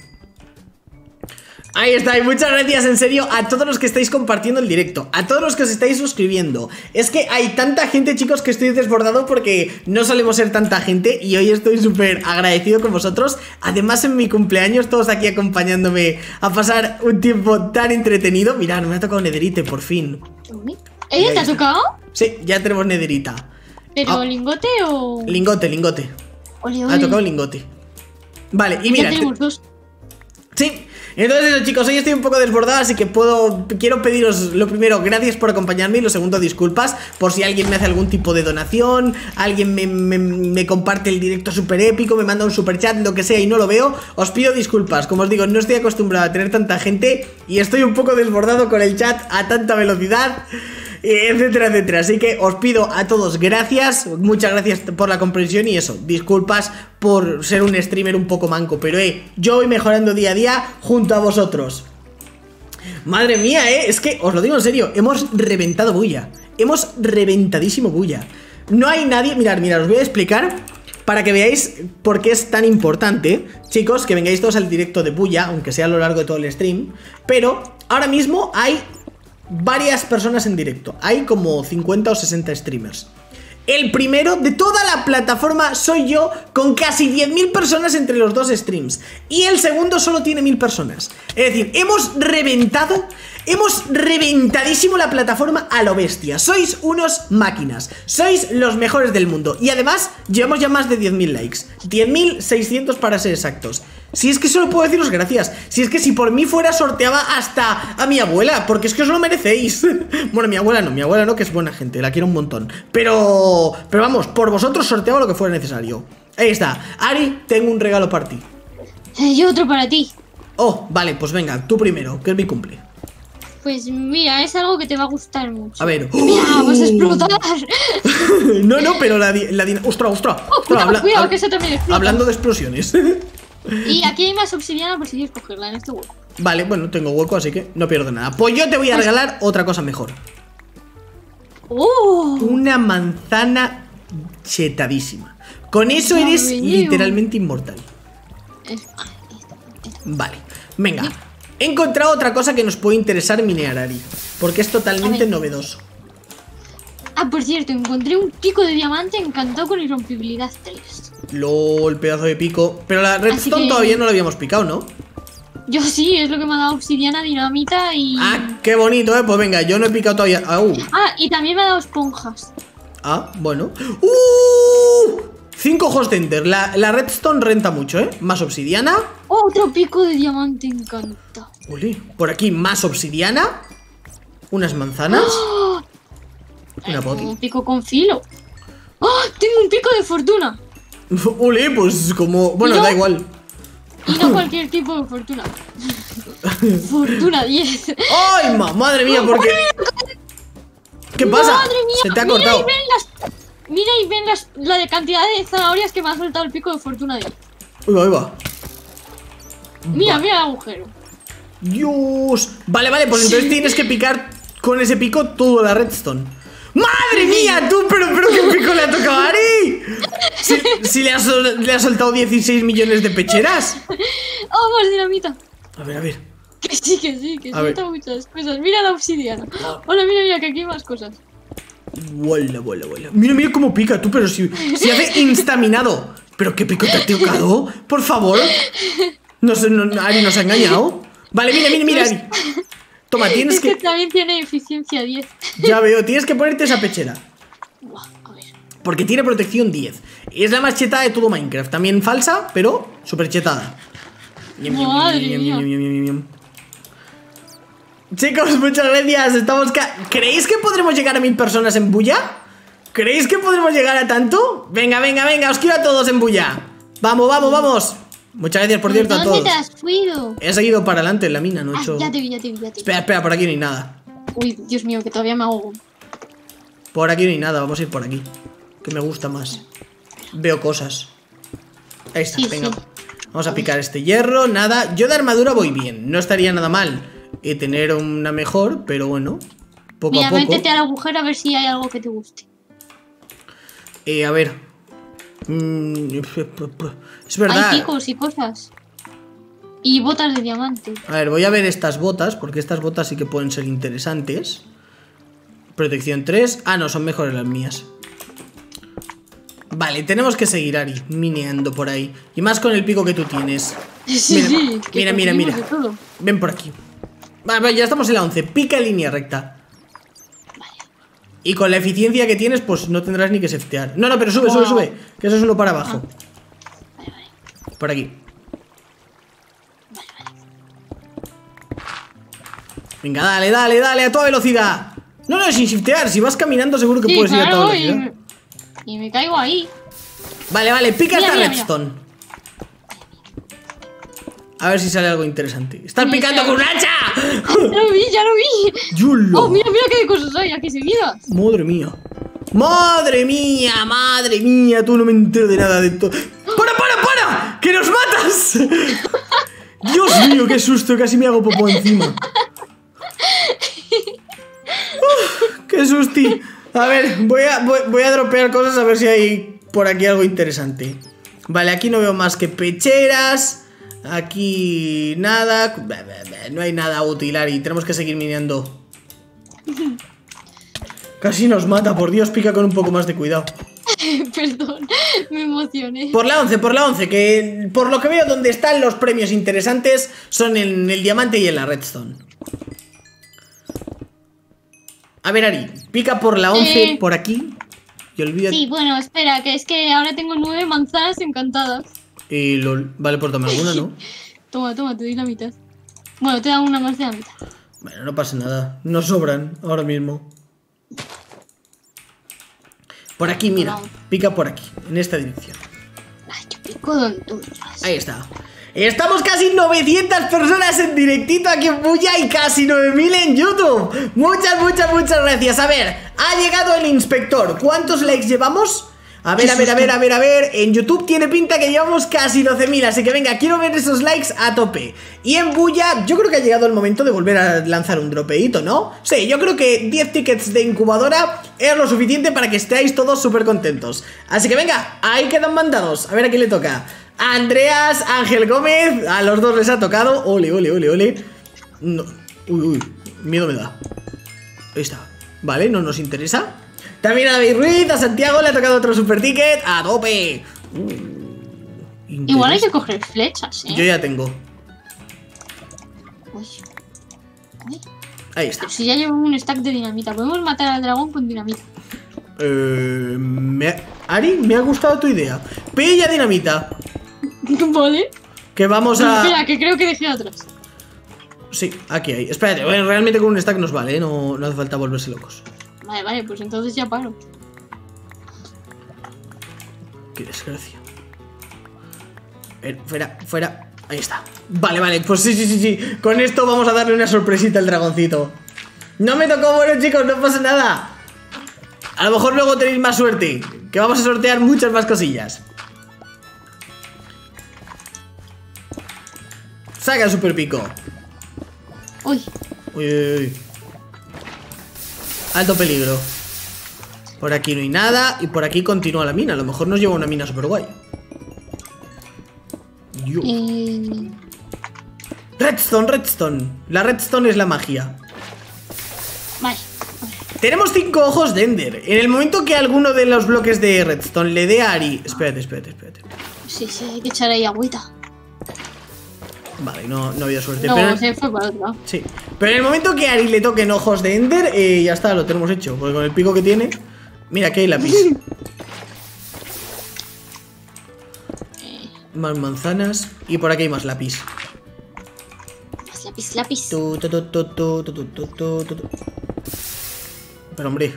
Ahí está, y muchas gracias en serio a todos los que estáis compartiendo el directo, a todos los que os estáis suscribiendo. Es que hay tanta gente, chicos, que estoy desbordado porque no solemos ser tanta gente y hoy estoy súper agradecido con vosotros. Además, en mi cumpleaños, todos aquí acompañándome a pasar un tiempo tan entretenido. Mirad, me ha tocado nederite, por fin. ¿Te ha tocado? Sí, ya tenemos nederita. ¿Pero lingote o...? Lingote. Ole. Ha tocado lingote. Vale, y mira, ya tenemos dos. Sí, entonces eso, chicos, hoy estoy un poco desbordado, así que quiero pediros lo primero, gracias por acompañarme, y lo segundo, disculpas por si alguien me hace algún tipo de donación, alguien me comparte el directo súper épico, me manda un super chat, lo que sea y no lo veo. Os pido disculpas, como os digo, no estoy acostumbrado a tener tanta gente y estoy un poco desbordado con el chat a tanta velocidad, etcétera. Así que os pido a todos gracias, muchas gracias por la comprensión y eso, disculpas por ser un streamer un poco manco, pero yo voy mejorando día a día junto a vosotros. Madre mía, es que os lo digo en serio, hemos reventado Bulla, hemos reventadísimo Bulla. No hay nadie... Mirad, os voy a explicar para que veáis por qué es tan importante, chicos, que vengáis todos al directo de Booyah, aunque sea a lo largo de todo el stream. Pero ahora mismo hay varias personas en directo. Hay como 50 o 60 streamers. El primero de toda la plataforma soy yo, con casi 10.000 personas entre los dos streams. Y el segundo solo tiene 1.000 personas. Es decir, hemos reventadísimo la plataforma a lo bestia. Sois unos máquinas, sois los mejores del mundo. Y además llevamos ya más de 10.000 likes, 10.600 para ser exactos. Si es que solo puedo deciros gracias. Si es que si por mí fuera sorteaba hasta a mi abuela, porque es que os lo merecéis. Bueno, mi abuela no, que es buena gente, la quiero un montón. Pero vamos, por vosotros sorteaba lo que fuera necesario. Ahí está. Ari, tengo un regalo para ti. Yo otro para ti. Oh, vale, pues venga, tú primero, que es mi cumple. Pues mira, es algo que te va a gustar mucho. A ver. ¡Mira, vas a explotar! No, pero la ¡Ostras! Cuidado, que eso también explota. Hablando de explosiones. Y aquí hay más obsidiana por si quieres cogerla en este hueco. Vale, bueno, tengo hueco, así que no pierdo nada. Pues yo te voy a regalar otra cosa mejor. Una manzana chetadísima. Con eso eres literalmente inmortal. Vale, venga. He encontrado otra cosa que nos puede interesar minear, Ari, porque es totalmente novedoso. Ah, por cierto, encontré un pico de diamante encantado con irrompibilidad 3. LOL, pedazo de pico. Pero la redstone todavía no la habíamos picado, ¿no? Yo sí, es lo que me ha dado obsidiana, dinamita y... Ah, qué bonito, pues venga, yo no he picado todavía. Ah, y también me ha dado esponjas. Ah, bueno. 5 host enter. La redstone renta mucho, Más obsidiana. Otro pico de diamante encantado. Uli, por aquí más obsidiana. Unas manzanas. Una poti. Un pico con filo. Tengo un pico de fortuna. Uli, pues como... Bueno, da igual. Y no cualquier tipo de fortuna. Fortuna 10. ¡Ay, madre mía! ¿Por qué? ¿Qué pasa? Madre mía, se te ha cortado. Mira y ven la de cantidad de zanahorias que me ha soltado el pico de fortuna 10. Ahí va. Mira el agujero. Dios. Vale, pues entonces tienes que picar con ese pico toda la redstone. ¡Madre mía! Tú, pero ¿qué pico le ha tocado a Ari? Si le ha soltado 16 millones de pecheras. Vamos, dinamita. A ver. Que sí, que suelta muchas cosas. Mira la obsidiana. Hola, mira, que aquí hay más cosas. Vuela. Mira cómo pica, tú, pero si hace instaminado. ¿Pero qué pico te ha tocado? Por favor. Ari nos ha engañado. Vale, mira, Ari. Toma, tienes que... también tiene eficiencia 10. Ya veo, tienes que ponerte esa pechera. A ver. Porque tiene protección 10. Es la más chetada de todo Minecraft. También falsa, pero súper chetada. Madre mía. Chicos, muchas gracias. ¿Creéis que podremos llegar a 1000 personas en Booyah? ¿Creéis que podremos llegar a tanto? Venga, os quiero a todos en Booyah. Vamos. Muchas gracias, por cierto, a todos. ¿Dónde te has ido? He seguido para adelante en la mina, no he hecho... Ya te vi. Espera, por aquí no hay nada. Uy, Dios mío, que todavía me ahogo. Por aquí no hay nada, vamos a ir por aquí, que me gusta más. Veo cosas. Ahí está, venga. Vamos a picar este hierro, nada. Yo de armadura voy bien, no estaría nada mal tener una mejor, pero bueno, poco a poco. Mira, métete al agujero a ver si hay algo que te guste. A ver. Es verdad. Hay picos y cosas. Y botas de diamante. A ver, voy a ver estas botas, porque estas botas sí que pueden ser interesantes. Protección 3. Ah, no, son mejores las mías. Vale, tenemos que seguir, Ari, mineando por ahí. Y más con el pico que tú tienes. Mira. Ven por aquí. Vale, ya estamos en la 11. Pica en línea recta. Y con la eficiencia que tienes, pues no tendrás ni que seftear. No, pero sube. Que eso es uno para abajo. Vale. Por aquí. Vale. Venga, dale a toda velocidad. No, sin shiftear. Si vas caminando seguro que puedes ir a toda velocidad. Y me caigo ahí. Vale, pica esta redstone. A ver si sale algo interesante. ¡Estás picando con un hacha! Ya lo vi. ¡Yulo! Oh, mira qué cosas hay aquí seguidas. Madre mía, tú no me entero de nada de todo. ¡Para! ¡Que nos matas! Dios mío, qué susto, casi me hago popó encima. ¡Qué susti! A ver, voy a dropear cosas a ver si hay por aquí algo interesante. Vale, aquí no veo más que pecheras. Aquí nada. No hay nada útil, Ari. Tenemos que seguir minando. Casi nos mata, por Dios, pica con un poco más de cuidado. Perdón, me emocioné. Por la 11, que por lo que veo donde están los premios interesantes son en el diamante y en la redstone. A ver, Ari, pica por la 11 por aquí y olvídate. Sí, bueno, espera, que es que ahora tengo 9 manzanas encantadas. Y lol, vale, por tomar alguna, ¿no? Toma, te doy la mitad. Bueno, te da una más de la mitad. Bueno, no pasa nada, nos sobran ahora mismo. Por aquí, mira, pica por aquí, en esta dirección. Ay, yo pico donde tú digas. Ahí está. Estamos casi 900 personas en directito aquí en Bulla y casi 9000 en YouTube. Muchas gracias. A ver, ha llegado el inspector. ¿Cuántos likes llevamos? A ver. En YouTube tiene pinta que llevamos casi 12.000. Así que venga, quiero ver esos likes a tope. Y en Bulla, yo creo que ha llegado el momento de volver a lanzar un dropeito, ¿no? Sí, yo creo que 10 tickets de incubadora es lo suficiente para que estéis todos súper contentos. Así que venga, ahí quedan mandados. A ver a quién le toca. A Andreas, Ángel Gómez, a los dos les ha tocado. Ole. No. Uy, miedo me da. Ahí está. Vale, no nos interesa. También a David Ruiz, a Santiago le ha tocado otro super ticket. ¡A tope! Igual hay que coger flechas, ¿eh? Yo ya tengo. Uy. Ahí está. Pero si ya llevo un stack de dinamita, podemos matar al dragón con dinamita. Ari, me ha gustado tu idea. Pilla dinamita. Vale. Que vamos a... Espera, que creo que dejé atrás. Sí, aquí hay. Espérate, bueno, realmente con un stack nos vale, ¿eh? No hace falta volverse locos. Vale, pues entonces ya paro. Qué desgracia. Fuera. Ahí está. Vale, pues sí. Con esto vamos a darle una sorpresita al dragoncito. No me tocó, bueno chicos, no pasa nada. A lo mejor luego tenéis más suerte, que vamos a sortear muchas más cosillas. Saca el super pico. Uy. Alto peligro. Por aquí no hay nada. Y por aquí continúa la mina. A lo mejor nos lleva una mina super guay. Redstone. La redstone es la magia. Vale. Tenemos 5 ojos de Ender. En el momento que alguno de los bloques de redstone le dé a Ari... Espérate. Sí, hay que echar ahí agüita. Vale, no había suerte. No, pero... se fue para otro lado. Sí. Pero en el momento que a Ari le toquen ojos de Ender, ya está, lo tenemos hecho. Porque con el pico que tiene... Mira, aquí hay lápiz. Más manzanas. Y por aquí hay más lápiz. Más lápiz. Pero hombre.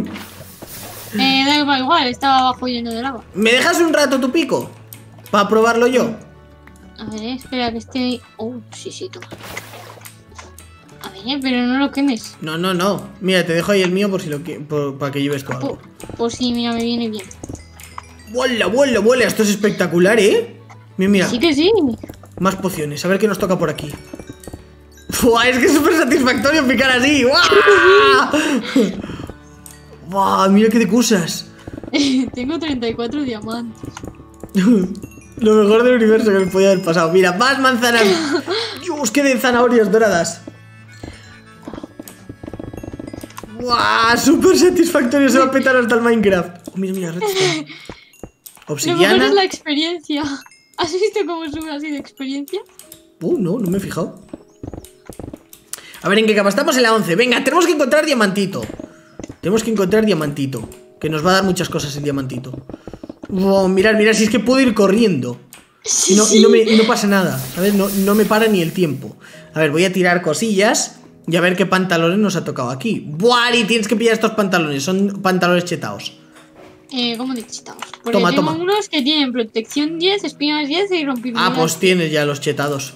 Da igual, estaba abajo lleno de lava. ¿Me dejas un rato tu pico? Para probarlo yo. A ver, espera que esté... sí, toma. A ver, pero no lo quemes. No. Mira, te dejo ahí el mío por si lo para que lleves tú algo. Pues sí, mira, me viene bien. ¡Vuela! Esto es espectacular, ¿eh? Mira. Sí que sí. Más pociones, a ver qué nos toca por aquí. ¡Buah! Es que es súper satisfactorio picar así. ¡Buah! Mira qué de cosas. Tengo 34 diamantes. Lo mejor del universo que me podía haber pasado. Mira, más manzanas. Dios, qué de zanahorias doradas. ¡Buah! Súper satisfactorio. Se va a petar hasta el Minecraft. Mira, redstone. Obsidiana. Lo mejor es la experiencia. ¿Has visto cómo sube así de experiencia? No me he fijado. A ver, ¿en qué capa estamos? En la 11. Venga, tenemos que encontrar diamantito. Que nos va a dar muchas cosas el diamantito. Wow, mirad, si es que puedo ir corriendo. Y no pasa nada, ¿sabes? No me para ni el tiempo. A ver, voy a tirar cosillas y a ver qué pantalones nos ha tocado aquí. ¡Buah! Y tienes que pillar estos pantalones. Son pantalones chetados. ¿Cómo de chetados? Porque tengo unos que tienen protección 10, espinas 10 y rompibilidad. Pues tienes ya los chetados.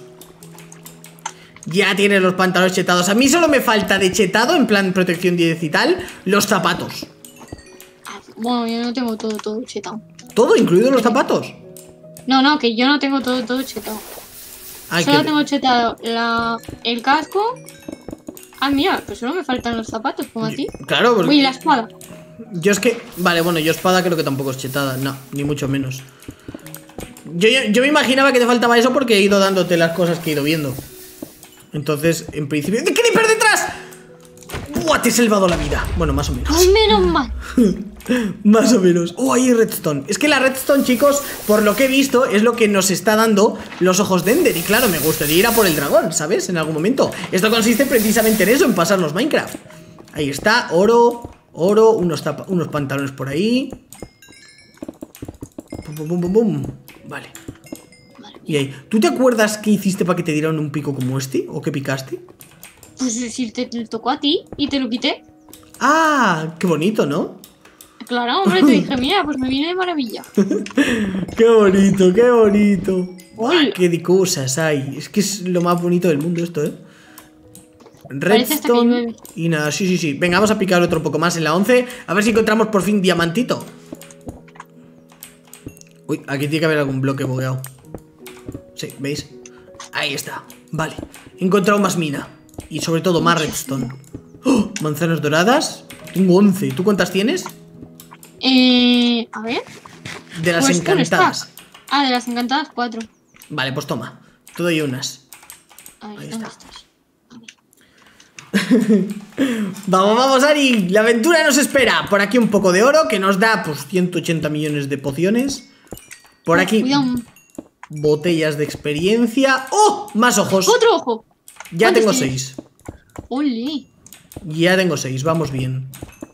Ya tienes los pantalones chetados. A mí solo me falta de chetado, en plan protección 10 y tal, los zapatos. Bueno, yo no tengo todo chetado. ¿Todo? ¿Incluidos los zapatos? No, que yo no tengo todo chetado. Solo tengo chetado el casco. Mira, pues solo me faltan los zapatos, como a ti. Claro, porque... Uy, la espada. Yo es que... Vale, bueno, yo espada creo que tampoco es chetada. No, ni mucho menos. Yo me imaginaba que te faltaba eso porque he ido dándote las cosas que he ido viendo. Entonces, en principio... ¡De Creeper detrás! ¡Buah! Te he salvado la vida. Bueno, más o menos. ¡Ay, menos mal! Más o menos. ¡Oh, ahí hay redstone! Es que la redstone, chicos, por lo que he visto, es lo que nos está dando los ojos de Ender. Y claro, me gustaría ir a por el dragón, ¿sabes? En algún momento. Esto consiste precisamente en eso, en pasarnos Minecraft. Ahí está, oro, unos pantalones por ahí. Pum, pum, pum, pum. Vale. Y ahí, ¿tú te acuerdas qué hiciste para que te dieran un pico como este? ¿O qué picaste? Pues si te tocó a ti y te lo quité. ¡Ah! ¡Qué bonito!, ¿no? Claro, hombre, te dije, mira, pues me viene de maravilla. ¡Qué bonito, qué bonito! Uy. ¡Qué de cosas hay! Es que es lo más bonito del mundo esto, ¿eh? Parece hasta que llueve. Y nada, sí. Venga, vamos a picar otro poco más en la 11. A ver si encontramos por fin diamantito. Uy, aquí tiene que haber algún bloque bugueado. Sí, ¿veis? Ahí está, vale. He encontrado más mina. Y sobre todo más redstone. ¡Oh! Manzanas doradas. Tengo 11. ¿Tú cuántas tienes? A ver. De las Pues encantadas. Ah, de las encantadas 4. Vale, pues toma. Te doy unas. Ahí Ahí ¿dónde está. estás? A ver. Vamos, Ari. La aventura nos espera. Por aquí un poco de oro que nos da pues 180 millones de pociones. Por aquí Cuidado. botellas de experiencia. ¡Oh! Más ojos. ¡Otro ojo! Ya ¿Cuántos tengo tienes? 6. ¡Ole! Ya tengo 6, vamos bien.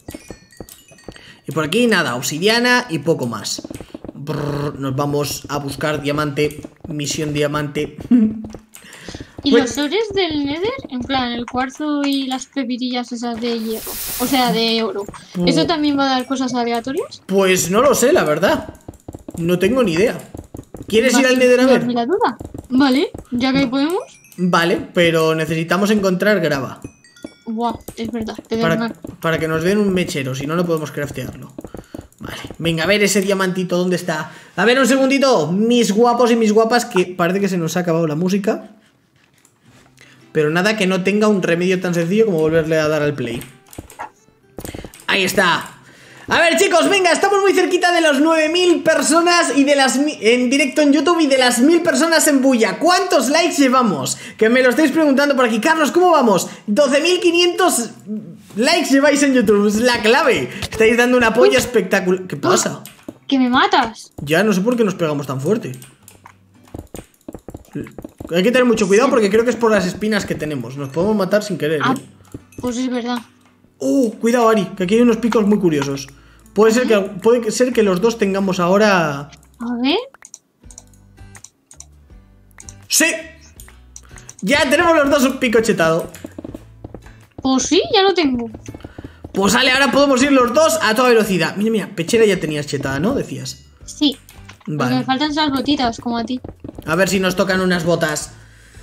Y por aquí nada, obsidiana y poco más. Nos vamos a buscar diamante. Misión diamante. ¿Y Pues- los ores del Nether? En plan, el cuarzo y las pepitillas esas de hierro. O sea, de oro. ¿Eso también va a dar cosas aleatorias? Pues no lo sé, la verdad. No tengo ni idea. ¿Quieres ir al Nether a ver? La duda. Vale, ya que podemos. Vale, pero necesitamos encontrar grava. Guau, es verdad. Pedernal. Para que nos den un mechero, si no, no podemos craftearlo. Vale, venga, a ver ese diamantito, ¿dónde está? A ver, un segundito, mis guapos y mis guapas, que parece que se nos ha acabado la música. Pero nada que no tenga un remedio tan sencillo como volverle a dar al play. Ahí está. A ver, chicos, venga, estamos muy cerquita de los 9000 personas y de las en directo en YouTube y de las 1000 personas en Bulla. ¿Cuántos likes llevamos? Que me lo estáis preguntando por aquí. Carlos, ¿cómo vamos? 12.500 likes lleváis en YouTube, es la clave. Estáis dando un apoyo espectacular. ¿Qué pasa? ¡Que me matas! Ya no sé por qué nos pegamos tan fuerte. Hay que tener mucho cuidado porque creo que es por las espinas que tenemos. Nos podemos matar sin querer, Ah, ¿eh? pues es verdad. Oh, cuidado, Ari, que aquí hay unos picos muy curiosos. Puede ser que los dos tengamos ahora... A ver. ¡Sí! Ya tenemos los dos un pico chetado. Pues sí, ya lo tengo. Pues sale, ahora podemos ir los dos a toda velocidad. Mira, mira, pechera ya tenías chetada, ¿no? Decías. Sí. Porque me Vale. faltan esas botitas, como a ti. A ver si nos tocan unas botas.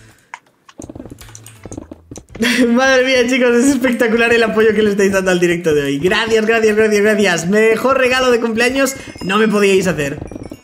Madre mía, chicos, es espectacular el apoyo que le estáis dando al directo de hoy. Gracias, gracias, gracias, gracias. Mejor regalo de cumpleaños no me podíais hacer.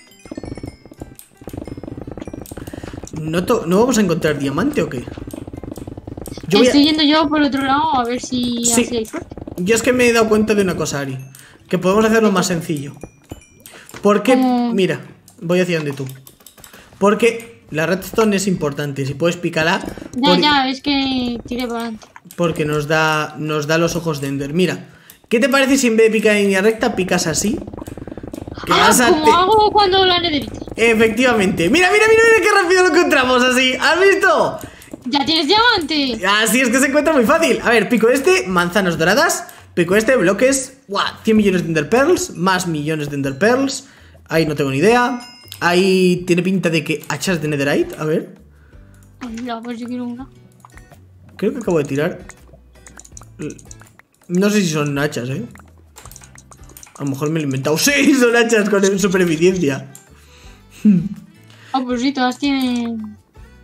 ¿No vamos a encontrar diamante o qué? Estoy yendo yo por otro lado a ver si Sí. así hay suerte. Yo es que me he dado cuenta de una cosa, Ari. Que podemos hacerlo más sencillo. Porque, mira, voy hacia donde tú. Porque la redstone es importante. Si puedes picarla. Ya, es que tiré para adelante. Porque nos da los ojos de Ender. Mira, ¿qué te parece si en vez de picar en línea recta picas así? Que vas a como hago cuando la nederita. Efectivamente. Mira, mira, mira, mira qué rápido lo encontramos así. ¿Has visto? ¡Ya tienes diamante! Así es que se encuentra muy fácil. A ver, pico este, manzanas doradas. Pico este, bloques. ¡Guau! 100 millones de Ender Pearls. Más millones de Ender Pearls. Ahí no tengo ni idea. Ahí tiene pinta de que hachas de Netherite. A ver. Hola, pues yo quiero una. Creo que acabo de tirar. No sé si son hachas, ¿eh? A lo mejor me lo he inventado. ¡Sí! Son hachas con super eficiencia. Ah, pues sí, todas tienen.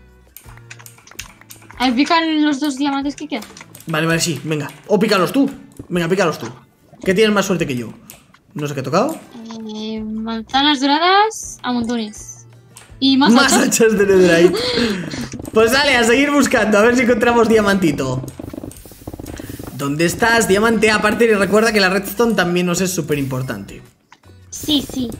Ahí pican los dos diamantes que quedan. Vale, vale, sí, venga. O pícalos tú. Venga, pícalos tú. Que tienes más suerte que yo. No sé qué he tocado. Manzanas doradas a montones. Y más Más hachas. hachas de Netherite. Pues dale, a seguir buscando. A ver si encontramos diamantito. ¿Dónde estás, diamante? Aparte, recuerda que la redstone también nos es súper importante. Sí, sí.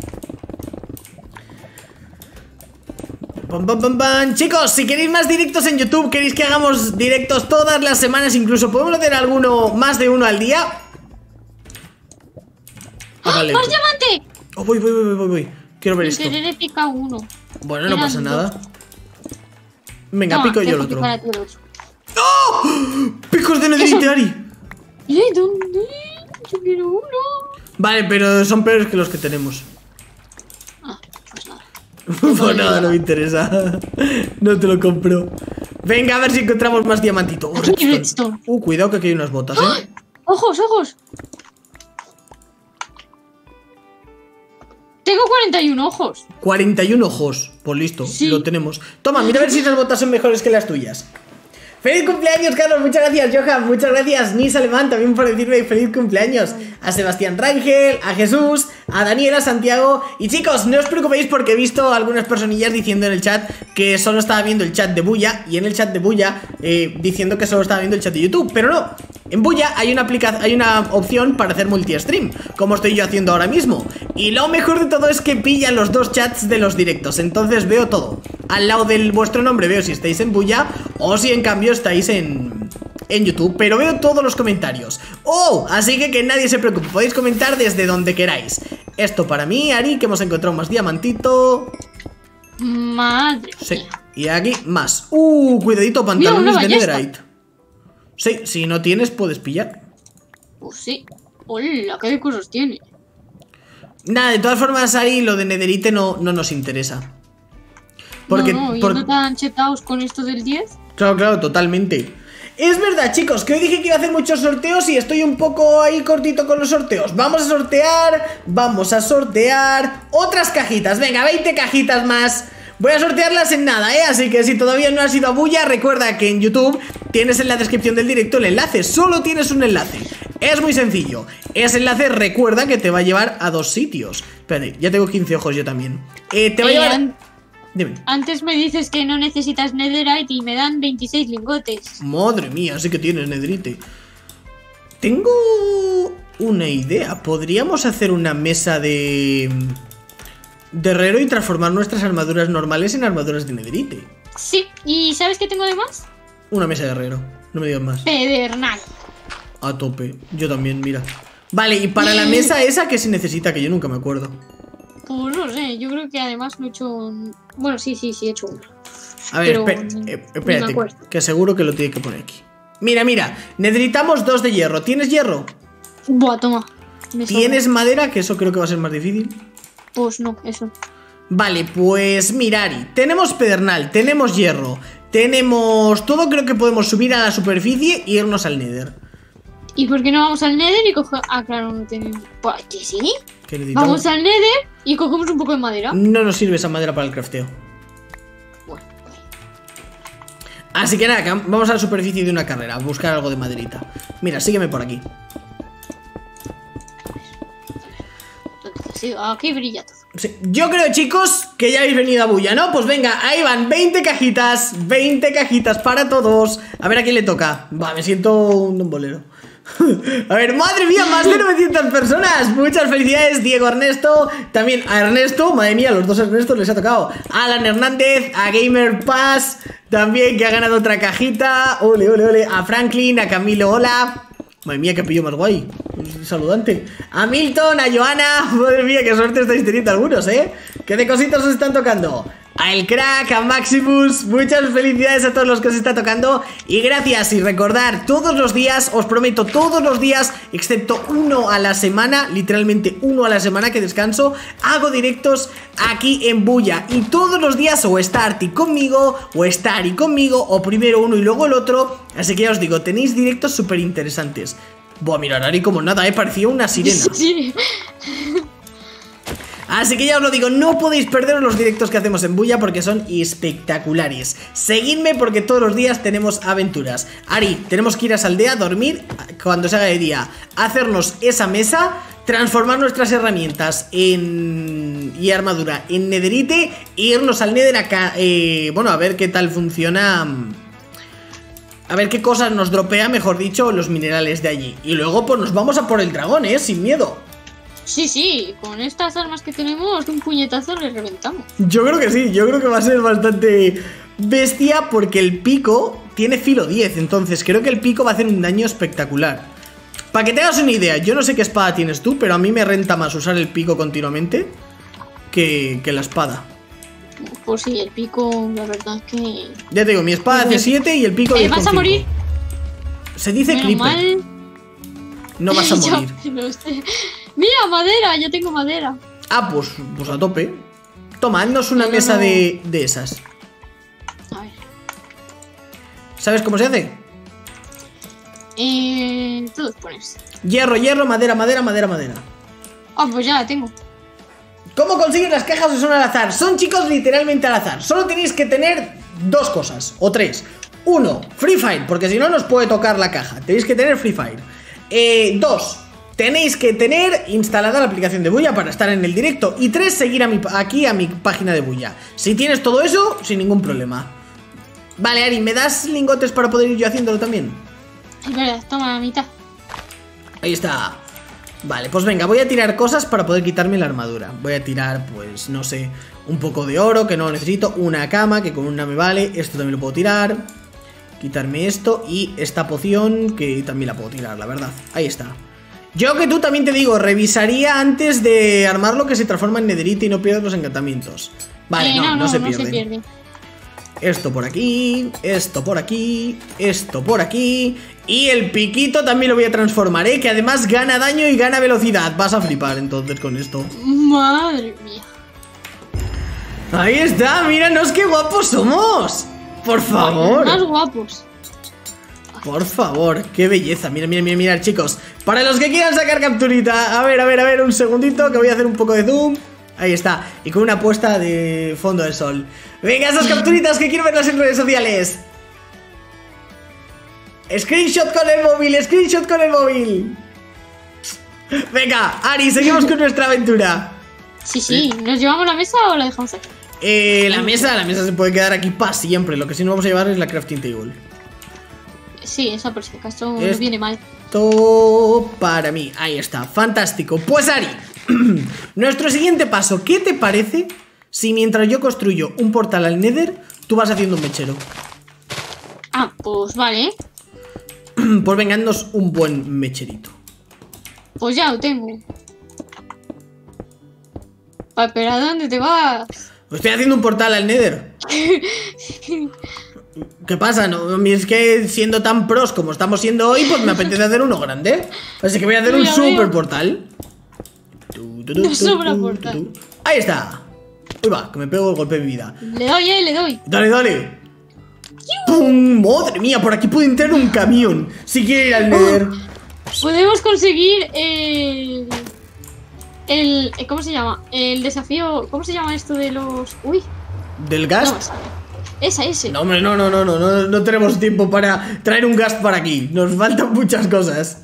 Pam, pam, pam, pam. Chicos, si queréis más directos en YouTube, queréis que hagamos directos todas las semanas, incluso podemos hacer alguno, más de uno al día. Vale. ¡Más diamante! Oh, voy. Quiero ver esto. He picado uno. Bueno, no pasa nada. Dos. Venga, No, pico yo el dejo otro. picar a ti el otro. ¡Oh! ¡Picos de netherite, Ari! ¿Dónde? Yo quiero uno. Vale, pero son peores que los que tenemos. Ah, pues nada. Pues nada, no me interesa. No te lo compro. Venga, a ver si encontramos más diamantito. Aquí hay redstone. Cuidado que aquí hay unas botas, ¿eh? ¡Ojos, ojos! Tengo 41 ojos. 41 ojos. Pues listo, Sí. lo tenemos. Toma, mira a ver si esas botas son mejores que las tuyas. ¡Feliz cumpleaños, Carlos! Muchas gracias, Johan. Muchas gracias, Nis Alemán, también por decirme feliz cumpleaños. A Sebastián Rangel, a Jesús, a Daniela, a Santiago. Y chicos, no os preocupéis porque he visto algunas personillas diciendo en el chat que solo estaba viendo el chat de Buya. Y en el chat de Buya diciendo que solo estaba viendo el chat de YouTube. Pero no, en Buya hay una opción para hacer multi-stream, como estoy yo haciendo ahora mismo. Y lo mejor de todo es que pilla los dos chats de los directos. Entonces veo todo. Al lado del vuestro nombre veo si estáis en Buya o si en cambio estáis en YouTube, pero veo todos los comentarios. ¡Oh! Así que nadie se preocupe, podéis comentar desde donde queráis. Esto para mí, Ari, que hemos encontrado más diamantito. Madre Sí, mía. y aquí más. Cuidadito, pantalones de netherite. Sí, si no tienes puedes pillar. Pues sí. Hola, qué cosas tiene. Nada, de todas formas, Ari, lo de netherite no nos interesa. Porque, no, yendo tan chetaos con esto del 10. Claro, totalmente. Es verdad, chicos, que hoy dije que iba a hacer muchos sorteos y estoy un poco ahí cortito con los sorteos. Vamos a sortear otras cajitas. Venga, 20 cajitas más. Voy a sortearlas en nada, así que si todavía no has ido a Buya, recuerda que en YouTube tienes en la descripción del directo el enlace. Solo tienes un enlace. Es muy sencillo. Ese enlace recuerda que te va a llevar a 2 sitios. Espérate, ya tengo 15 ojos yo también. Te va a llevar... Dime. Antes me dices que no necesitas netherite y me dan 26 lingotes. Madre mía, sí que tienes netherite. Tengo una idea. Podríamos hacer una mesa de herrero y transformar nuestras armaduras normales en armaduras de netherite. Sí, ¿y sabes qué tengo de más? Una mesa de herrero, no me digas más. Pedernal. A tope, yo también, mira. Vale, y para la mesa esa, ¿qué se necesita? Que yo nunca me acuerdo. Pues no sé, yo creo que además no he hecho... Bueno, sí, he hecho uno. A ver, Pero espérate, que seguro que lo tiene que poner aquí. Mira, necesitamos 2 de hierro. ¿Tienes hierro? Buah, toma. ¿Tienes madera? Que eso creo que va a ser más difícil. Pues no, eso. Vale, pues mira, Ari, tenemos pedernal, tenemos hierro, tenemos todo, creo que podemos subir a la superficie e irnos al nether. ¿Y por qué no vamos al nether y cogemos...? Ah, claro, no tenemos... Pues que sí. ¿Qué necesitamos? Vamos al nether y cogemos un poco de madera. No nos sirve esa madera para el crafteo. Bueno. Así que nada, vamos a la superficie de una carrera, a buscar algo de maderita. Mira, sígueme por aquí. Entonces, sí, aquí brilla todo. Sí, yo creo, chicos, que ya habéis venido a Buya, ¿no? Pues venga, ahí van, 20 cajitas para todos. A ver a quién le toca. Va, me siento un bolero. A ver, madre mía, más de 900 personas. Muchas felicidades, Diego Ernesto. También a Ernesto, madre mía, los 2 Ernestos les ha tocado. A Alan Hernández, a Gamer Pass, también que ha ganado otra cajita. Ole. A Franklin, a Camilo, hola. Madre mía, qué pillo más guay. Saludante. A Milton, a Joana. Madre mía, qué suerte estáis teniendo algunos, ¿Qué de cositas os están tocando? A El Crack, a Maximus. Muchas felicidades a todos los que os está tocando. Y gracias, y recordar, todos los días, os prometo, todos los días, excepto uno a la semana, literalmente uno a la semana que descanso, hago directos aquí en Buya. Y todos los días o está Arti conmigo, o está Ari conmigo, o primero uno y luego el otro. Así que ya os digo, tenéis directos súper interesantes. Buah, mirar, Ari como nada, parecía una sirena. Sí. Así que ya os lo digo, no podéis perderos los directos que hacemos en Buya porque son espectaculares. Seguidme porque todos los días tenemos aventuras. Ari, tenemos que ir a esa aldea, dormir cuando se haga de día, hacernos esa mesa, transformar nuestras herramientas y armadura en netherite e irnos al nether acá, bueno, a ver qué tal funciona A ver qué cosas nos dropea, mejor dicho, los minerales de allí. Y luego pues nos vamos a por el dragón, sin miedo. Sí, con estas armas que tenemos, un puñetazo le reventamos. Yo creo que sí, yo creo que va a ser bastante bestia porque el pico tiene filo 10. Entonces creo que el pico va a hacer un daño espectacular. Para que te hagas una idea, yo no sé qué espada tienes tú, pero a mí me renta más usar el pico continuamente que la espada. Pues sí, el pico, la verdad es que... Ya te digo, mi espada hace 7 y el pico 10. ¿Vas a morir? Se dice Menos creeper. mal. No vas a morir. No sé. Mira, madera, ya tengo madera. Ah, pues a tope. Toma, haznos una mesa de esas. A ver. ¿Sabes cómo se hace? Todos pones. Hierro, hierro, madera, madera, madera, madera. Ah, pues ya la tengo. ¿Cómo conseguir las cajas o son al azar? Son, chicos, literalmente al azar. Solo tenéis que tener 2 cosas, o 3. 1, Free Fire, porque si no nos puede tocar la caja. Tenéis que tener Free Fire. 2, tenéis que tener instalada la aplicación de Bulla para estar en el directo. Y 3, seguir aquí a mi página de Bulla. Si tienes todo eso, sin ningún problema. Vale, Ari, ¿me das lingotes para poder ir yo haciéndolo también? Es verdad, toma la mitad. Ahí está. Vale, pues venga, voy a tirar cosas para poder quitarme la armadura. Voy a tirar, pues, no sé, un poco de oro, que no lo necesito. Una cama, que con una me vale. Esto también lo puedo tirar. Quitarme esto y esta poción, que también la puedo tirar, la verdad. Ahí está. Yo que tú también te digo, revisaría antes de armarlo que se transforma en netherite y no pierdas los encantamientos. Vale, no se pierde. Esto por aquí, esto por aquí, esto por aquí. Y el piquito también lo voy a transformar, que además gana daño y gana velocidad. Vas a flipar entonces con esto. Madre mía. Ahí está, míranos qué guapos somos. Por favor. Más guapos. Por favor, qué belleza. Mira, mira, mira, mira, chicos. Para los que quieran sacar capturita. A ver, un segundito que voy a hacer un poco de zoom. Ahí está, y con una puesta de fondo del sol. Venga, esas capturitas que quiero verlas en redes sociales. Screenshot con el móvil, screenshot con el móvil. Venga, Ari, seguimos con nuestra aventura. Sí, ¿nos llevamos la mesa o la dejamos aquí? La mesa se puede quedar aquí para siempre. Lo que sí no vamos a llevar es la crafting table. Sí, eso por si acaso no viene mal. Esto para mí, ahí está, fantástico. Pues Ari, nuestro siguiente paso, ¿qué te parece si mientras yo construyo un portal al Nether, tú vas haciendo un mechero? Ah, pues vale. Pues venga, haznos un buen mecherito. Pues ya lo tengo. ¿Pero a dónde te vas? Estoy haciendo un portal al Nether. ¿Qué pasa? No, es que siendo tan pros como estamos siendo hoy, pues me apetece hacer uno grande. Así que voy a hacer un super portal. Un super portal. Ahí está. Uy, va, que me pego el golpe de mi vida. Le doy, le doy. Dale, dale. ¡Pum! ¡Madre mía! Por aquí puede entrar un camión si quiere ir al Nether. Podemos conseguir ¿cómo se llama? El desafío. ¿Cómo se llama esto de los. Uy. ¿Del gas? No, ese. No, hombre, no tenemos tiempo para traer un gas para aquí. Nos faltan muchas cosas.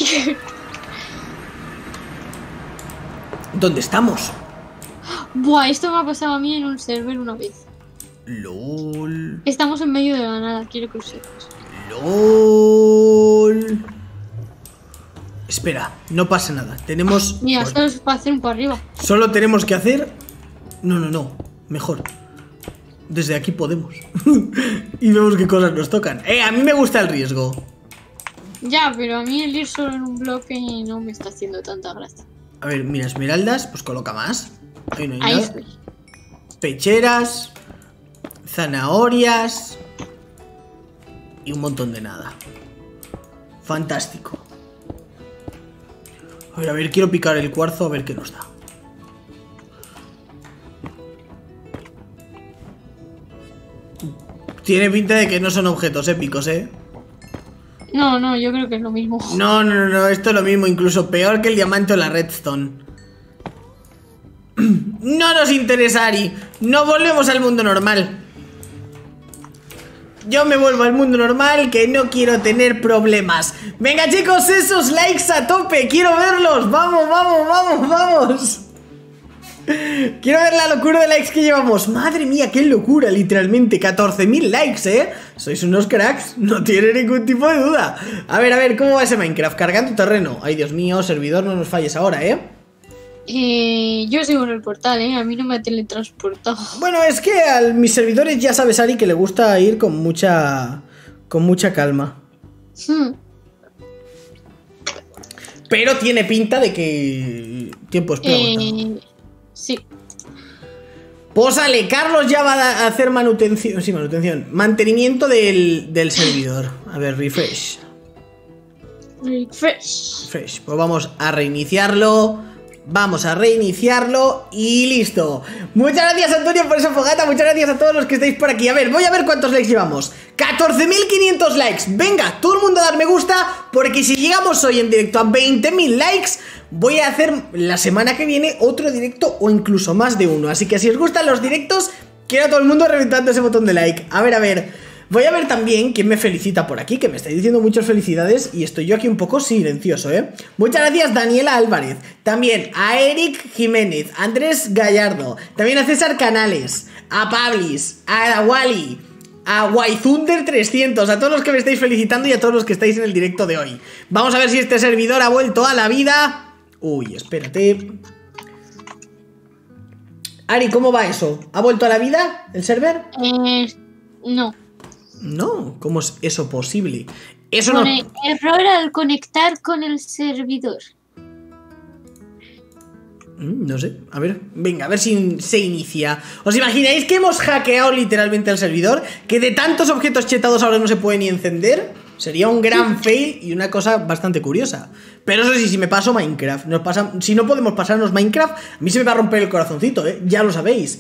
¿Dónde estamos? Buah, esto me ha pasado a mí en un server una vez. LOL. Estamos en medio de la nada, quiero que lo sepas. LOL. Espera, no pasa nada. Tenemos... Mira, esto es para hacer un para arriba. Solo tenemos que hacer... No. Mejor. Desde aquí podemos. Y vemos qué cosas nos tocan. A mí me gusta el riesgo. Ya, pero a mí el ir solo en un bloque no me está haciendo tanta gracia. A ver, mira, esmeraldas, pues coloca más. Ahí no hay Ahí nada. estoy. Pecheras, zanahorias y un montón de nada. Fantástico. A ver, quiero picar el cuarzo a ver qué nos da. Tiene pinta de que no son objetos épicos, ¿eh? No, yo creo que es lo mismo. No, esto es lo mismo, incluso peor que el diamante o la redstone. No nos interesa, Ari. No volvemos al mundo normal. Yo me vuelvo al mundo normal, que no quiero tener problemas. Venga, chicos, esos likes a tope. Quiero verlos. Vamos. Quiero ver la locura de likes que llevamos. Madre mía, qué locura, literalmente 14.000 likes, Sois unos cracks, no tiene ningún tipo de duda. A ver, ¿cómo va ese Minecraft? Cargando terreno. Ay, Dios mío, servidor, no nos falles ahora, Yo sigo en el portal, a mí no me ha teletransportado. Bueno, es que a mis servidores ya sabes, Ari, que le gusta ir con mucha calma. Pero tiene pinta de que... Tiempo espera. Sí. Pues sale, Carlos ya va a hacer manutención. Sí, manutención. Mantenimiento del servidor. A ver, refresh. Refresh. Pues vamos a reiniciarlo. Y listo. Muchas gracias, Antonio, por esa fogata. Muchas gracias a todos los que estáis por aquí. A ver, voy a ver cuántos likes llevamos. 14.500 likes. Venga, todo el mundo a dar me gusta, porque si llegamos hoy en directo a 20.000 likes, voy a hacer la semana que viene otro directo o incluso más de uno. Así que si os gustan los directos, quiero a todo el mundo reventando ese botón de like. A ver. Voy a ver también quién me felicita por aquí, que me estáis diciendo muchas felicidades y estoy yo aquí un poco silencioso, Muchas gracias, Daniela Álvarez. También a Eric Jiménez, Andrés Gallardo, también a César Canales, a Pablis, a Wally, a Waizunder 300, a todos los que me estáis felicitando y a todos los que estáis en el directo de hoy. Vamos a ver si este servidor ha vuelto a la vida. Uy, espérate. Ari, ¿cómo va eso? ¿Ha vuelto a la vida el server? No. No, ¿cómo es eso posible? Eso Pone error al conectar con el servidor. No sé, a ver, venga, a ver si se inicia. ¿Os imagináis que hemos hackeado literalmente el servidor? Que de tantos objetos chetados ahora no se puede ni encender. Sería un gran fail y una cosa bastante curiosa. Pero eso sí, si me paso Minecraft, si no podemos pasarnos Minecraft, a mí se me va a romper el corazoncito, ya lo sabéis.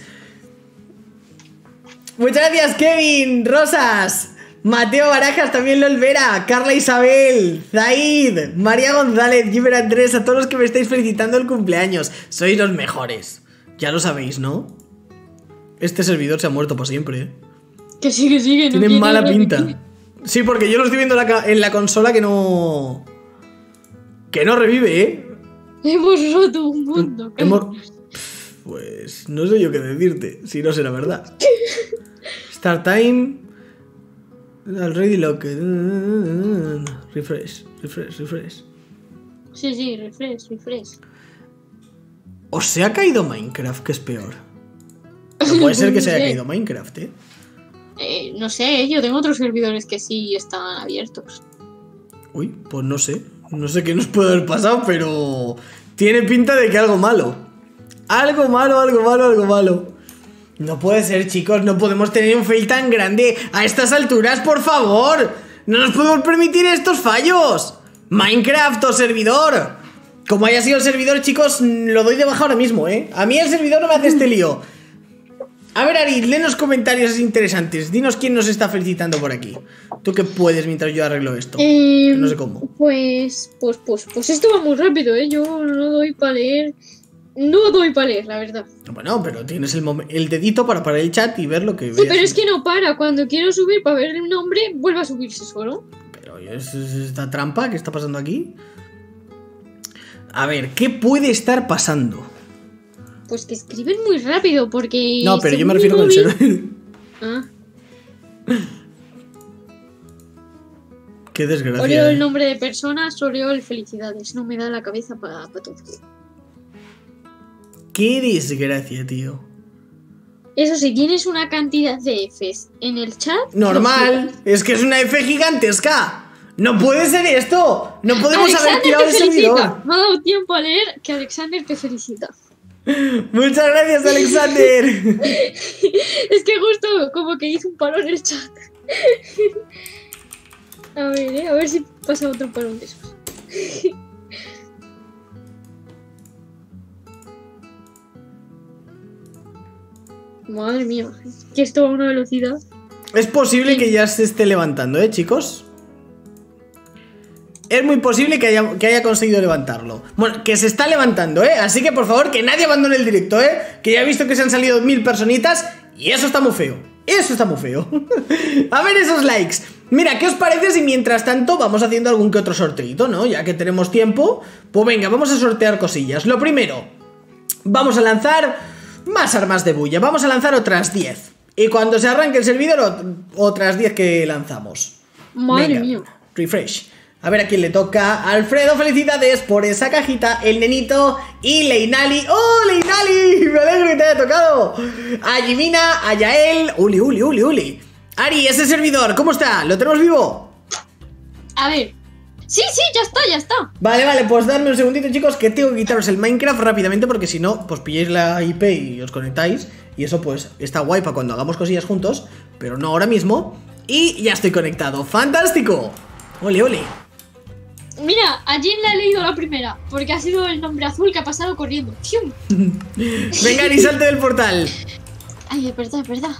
Muchas gracias, Kevin, Rosas, Mateo Barajas, también Lolvera, Carla Isabel, Zaid, María González, Gibber Andrés, a todos los que me estáis felicitando el cumpleaños. Sois los mejores. Ya lo sabéis, ¿no? Este servidor se ha muerto por siempre, Que sigue. Tiene mala pinta. Sí, porque yo lo estoy viendo en la consola que no revive, Hemos roto un mundo. Pues no sé yo qué decirte, si no será verdad. Start time. Already locked. Refresh. Sí, refresh. ¿O se ha caído Minecraft, que es peor? No puede ser que se haya caído Minecraft, No sé, yo tengo otros servidores que sí están abiertos. Uy, pues no sé. No sé qué nos puede haber pasado, pero tiene pinta de que algo malo. Algo malo. No puede ser, chicos, no podemos tener un fail tan grande a estas alturas, por favor. No nos podemos permitir estos fallos. Minecraft o servidor. Como haya sido el servidor, chicos, lo doy de baja ahora mismo, A mí el servidor no me hace este lío. A ver, Ari, léenos comentarios interesantes. Dinos quién nos está felicitando por aquí. Tú que puedes mientras yo arreglo esto. Que no sé cómo. Pues esto va muy rápido, Yo no doy para leer. No doy para leer, la verdad. Bueno, pero tienes el dedito para parar el chat y ver lo que veas. Sí, pero es que no para. Cuando quiero subir para ver el nombre, vuelve a subirse solo. Pero ¿es esta trampa que está pasando aquí? A ver, ¿qué puede estar pasando? Pues que escriben muy rápido, porque... No, pero yo me refiero con el server. Ah. Qué desgracia. Oreo el nombre de personas, Oreo el felicidades. No me da la cabeza para todo. Qué desgracia, tío. Eso sí, tienes una cantidad de Fs en el chat. Normal, es que es una F gigantesca. No puede ser esto. No podemos haber tirado el servidor. Me ha dado tiempo a leer que Alexander te felicita. Muchas gracias, Alexander. Es que justo como que hizo un parón el chat. A ver si pasa otro parón de esos. Madre mía, que esto va a una velocidad. Es posible que ya se esté levantando, chicos. Es muy posible que haya conseguido levantarlo. Bueno, que se está levantando, así que por favor, que nadie abandone el directo, que ya he visto que se han salido 1000 personitas. Y eso está muy feo. A ver esos likes. Mira, ¿qué os parece si mientras tanto vamos haciendo algún que otro sorteito, ¿no? Ya que tenemos tiempo. Pues venga, vamos a sortear cosillas. Lo primero, vamos a lanzar más armas de bulla. Vamos a lanzar otras 10. Y cuando se arranque el servidor, otras 10 que lanzamos. Madre mía. Refresh. A ver a quién le toca. Alfredo, felicidades por esa cajita. El nenito y Leinali. ¡Oh, Leinali! Me alegro que te haya tocado. A Jimina, a Yael. Uli. Ari, ese servidor, ¿cómo está? ¿Lo tenemos vivo? A ver. Sí, ya está. Vale, pues dadme un segundito, chicos, que tengo que quitaros el Minecraft rápidamente, porque si no, pues pilláis la IP y os conectáis. Y eso pues está guay para cuando hagamos cosillas juntos, pero no ahora mismo. Y ya estoy conectado. ¡Fantástico! Ole. Mira, a Jin le he leído la primera, porque ha sido el nombre azul que ha pasado corriendo. ¡Fium! Venga, Ari, salte del portal. Ay, es verdad.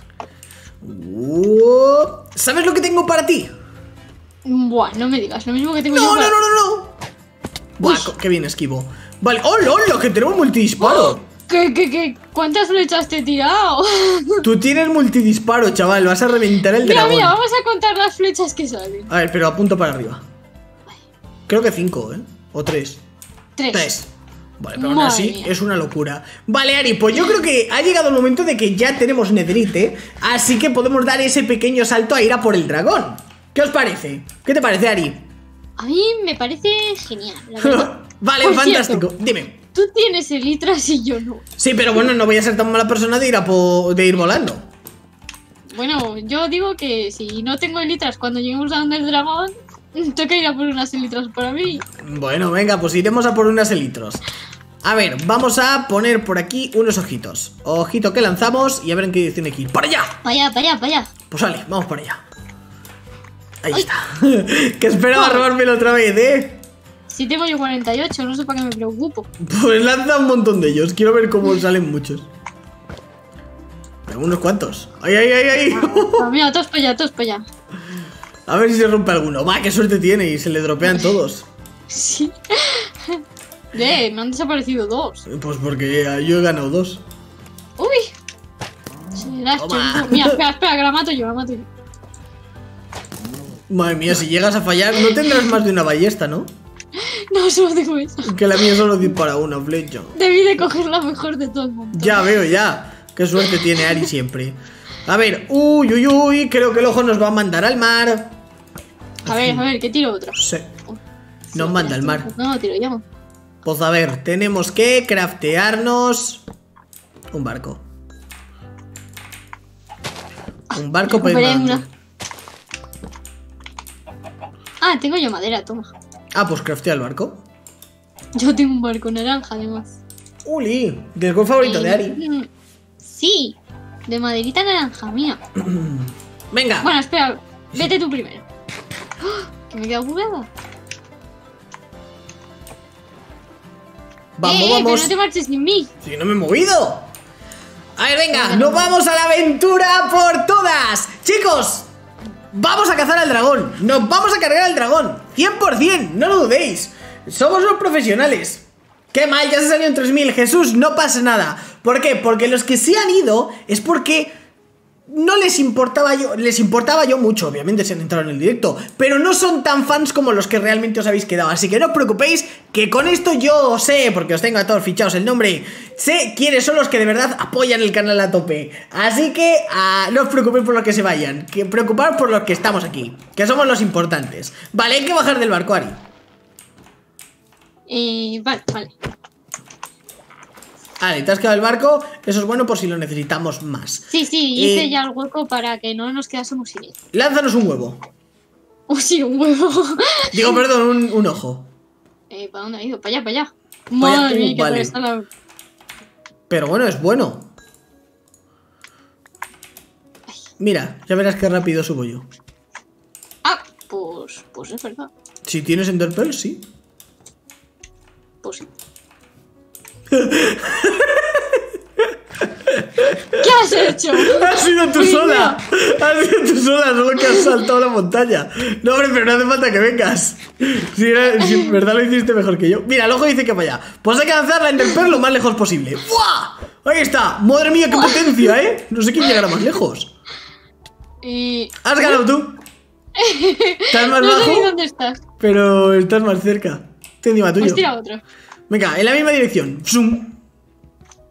¿Sabes lo que tengo para ti? Buah, no me digas, lo mismo que tengo yo No. para... Buah, qué bien esquivo. Vale, ¡hola! Que tenemos multidisparo. ¿Qué? ¿Cuántas flechas te he tirado? Tú tienes multidisparo, chaval. Vas a reventar el dragón. Mira, vamos a contar las flechas que salen. A ver, pero apunto para arriba. Creo que 5, ¿eh? O 3. 3. Vale, pero aún así es una locura. Vale, Ari, pues yo creo que ha llegado el momento de que ya tenemos netherite. Así que podemos dar ese pequeño salto a ir a por el dragón. ¿Qué os parece? ¿Qué te parece, Ari? A mí me parece genial, la verdad. Vale, Por fantástico. cierto, Dime. Tú tienes elitras y yo no. Sí, pero bueno, no voy a ser tan mala persona de ir volando. Bueno, yo digo que si no tengo elitras cuando lleguemos a donde el dragón, toca ir a por unas elitras para mí. Bueno, venga, pues iremos a por unas elitros. A ver, vamos a poner por aquí unos ojitos. Ojito que lanzamos y a ver en qué dirección hay que ir. ¡Para allá! Para allá. Pues vale, vamos para allá. Ahí está. Que esperaba robármelo otra vez, ¿eh? Si tengo yo 48, no sé para qué me preocupo. Pues lanza un montón de ellos. Quiero ver cómo salen muchos. Tengo unos cuantos. ¡Ay! Mira, todos para allá. A ver si se rompe alguno. Va, qué suerte tiene y se le dropean todos. Sí. Me han desaparecido 2. Pues porque yo he ganado 2. Uy. Será chorizo. Mira, espera, que la mato yo. Madre mía, si llegas a fallar, no tendrás más de una ballesta, ¿no? No, solo tengo esa. Que la mía solo dispara una flecha. Debí de coger la mejor de todo el mundo. Ya veo, ya. Qué suerte tiene Ari siempre. A ver, uy, creo que el ojo nos va a mandar al mar. A ver, que tiro otro. Sí. Nos manda al mar. No, tiro yo. Pues a ver, tenemos que craftearnos un barco. Un barco para ir nadando. Ah, tengo yo madera, toma. Ah, pues craftea el barco. Yo tengo un barco naranja, además. Uli, del gol favorito de Ari. Sí, de maderita naranja mía. Venga. Bueno, espera, vete tú primero. ¡Oh! Que me he quedado bugueada. Vamos. Pero no te marches sin mí. Si no me he movido. A ver, venga, nos vamos a la aventura por todas. Chicos, vamos a cazar al dragón. Nos vamos a cargar al dragón 100%, no lo dudéis. Somos los profesionales. Qué mal, ya se salió en 3000. Jesús, no pasa nada. ¿Por qué? Porque los que se han ido es porque no les importaba yo. Les importaba yo mucho, obviamente se han entrado en el directo, pero no son tan fans como los que realmente os habéis quedado. Así que no os preocupéis, que con esto yo sé, porque os tengo a todos fichados el nombre, sé quiénes son los que de verdad apoyan el canal a tope. Así que no os preocupéis por los que se vayan, que preocuparos por los que estamos aquí, que somos los importantes. Vale, hay que bajar del barco, Ari. Vale. Vale, te has quedado el barco. Eso es bueno por si lo necesitamos más. Sí, hice ya el hueco para que no nos quedásemos sin él. Lánzanos un huevo. Sí, un huevo. Digo, perdón, un ojo. ¿Para dónde ha ido? Para allá. Madre mía, vale. está la... Pero bueno, es bueno. Mira, ya verás qué rápido subo yo. Ah, pues es verdad. Si tienes Enderpearl, sí. Pues sí. ¿Qué has hecho? Has sido tú sola. Has sido tú sola, solo que has saltado la montaña. No, hombre, pero no hace falta que vengas. Si en verdad lo hiciste mejor que yo. Mira, el ojo dice que para allá. Pues hay que lanzar la Enderpearl lo más lejos posible. ¡Buah! Ahí está. Madre mía, qué potencia, ¿eh? No sé quién llegará más lejos. Has ganado tú. Estás más bajo. No sé ni dónde estás. Pero estás más cerca. Estoy encima tuyo. Pues tira otro. Venga, en la misma dirección. Zoom.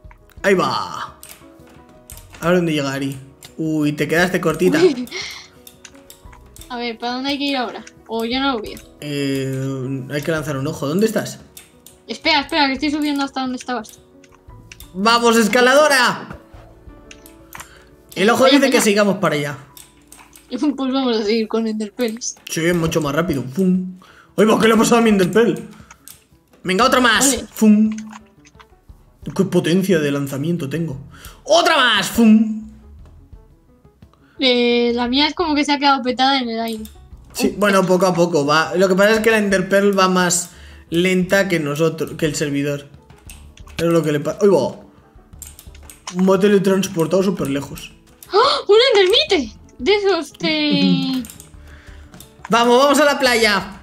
Ahí va. A ver dónde llega Ari. Uy, te quedaste cortita. Uy. A ver, ¿para dónde hay que ir ahora? O yo no lo veo. Hay que lanzar un ojo. ¿Dónde estás? Espera, que estoy subiendo hasta donde estabas. ¡Vamos, escaladora! El ojo Vaya, dice que vaya. sigamos para allá. Pues vamos a seguir con Enderpearls. Sí, mucho más rápido. ¡Fum! ¡Oye, ¿por qué le ha pasado a mi Enderpearl? Venga, otro más. Ole. ¡Fum! ¡Qué potencia de lanzamiento tengo! ¡Otra más! ¡Fum! La mía es como que se ha quedado petada en el aire. Sí, bueno, poco a poco va. Lo que pasa es que la Enderpearl va más lenta que nosotros, que el servidor. Es lo que le pasa. ¡Uy, va! Me ha teletransportado súper lejos. ¡Oh! ¡Un endermite! De esos que... ¡Vamos a la playa!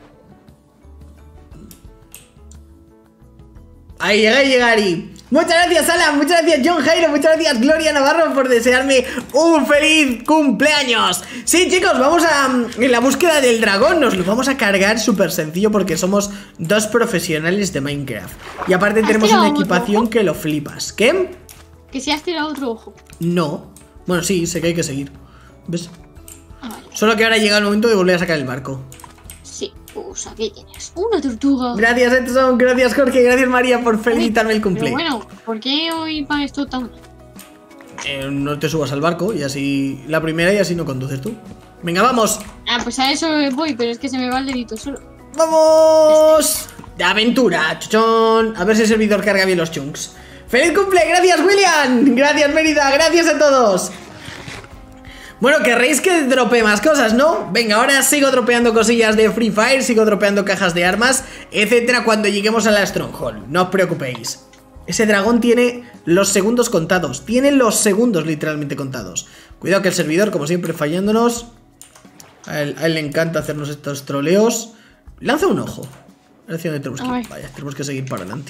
Ahí llega Ari. Muchas gracias, Alan, muchas gracias, John Jairo, muchas gracias, Gloria Navarro, por desearme un feliz cumpleaños. Sí, chicos, vamos en la búsqueda del dragón. Nos lo vamos a cargar súper sencillo porque somos dos profesionales de Minecraft. Y aparte tenemos una equipación que lo flipas. ¿Qué? Que si has tirado otro ojo. No. Bueno, sí, sé que hay que seguir. ¿Ves? Ah, vale. Solo que ahora llega el momento de volver a sacar el barco. Sí, pues aquí tienes una tortuga. Gracias, Edson, gracias, Jorge, gracias, María, por felicitarme el cumple. Pero bueno, ¿por qué hoy va esto tan mal? No te subas al barco y así la primera y así no conduces tú. Venga, vamos. Ah, pues a eso voy, pero es que se me va el dedito solo. ¡Vamos! De aventura, chuchón. A ver si el servidor carga bien los chunks. ¡Feliz cumple! ¡Gracias, William! ¡Gracias, Mérida! ¡Gracias a todos! Bueno, querréis que dropee más cosas, ¿no? Venga, ahora sigo dropeando cosillas de Free Fire, sigo dropeando cajas de armas, etcétera, cuando lleguemos a la Stronghold. No os preocupéis. Ese dragón tiene los segundos contados. Tiene los segundos literalmente contados. Cuidado que el servidor, como siempre, fallándonos. A él le encanta hacernos estos troleos. Lanza un ojo. ¿Hacia dónde tenemos que ir? Vaya, tenemos que seguir para adelante.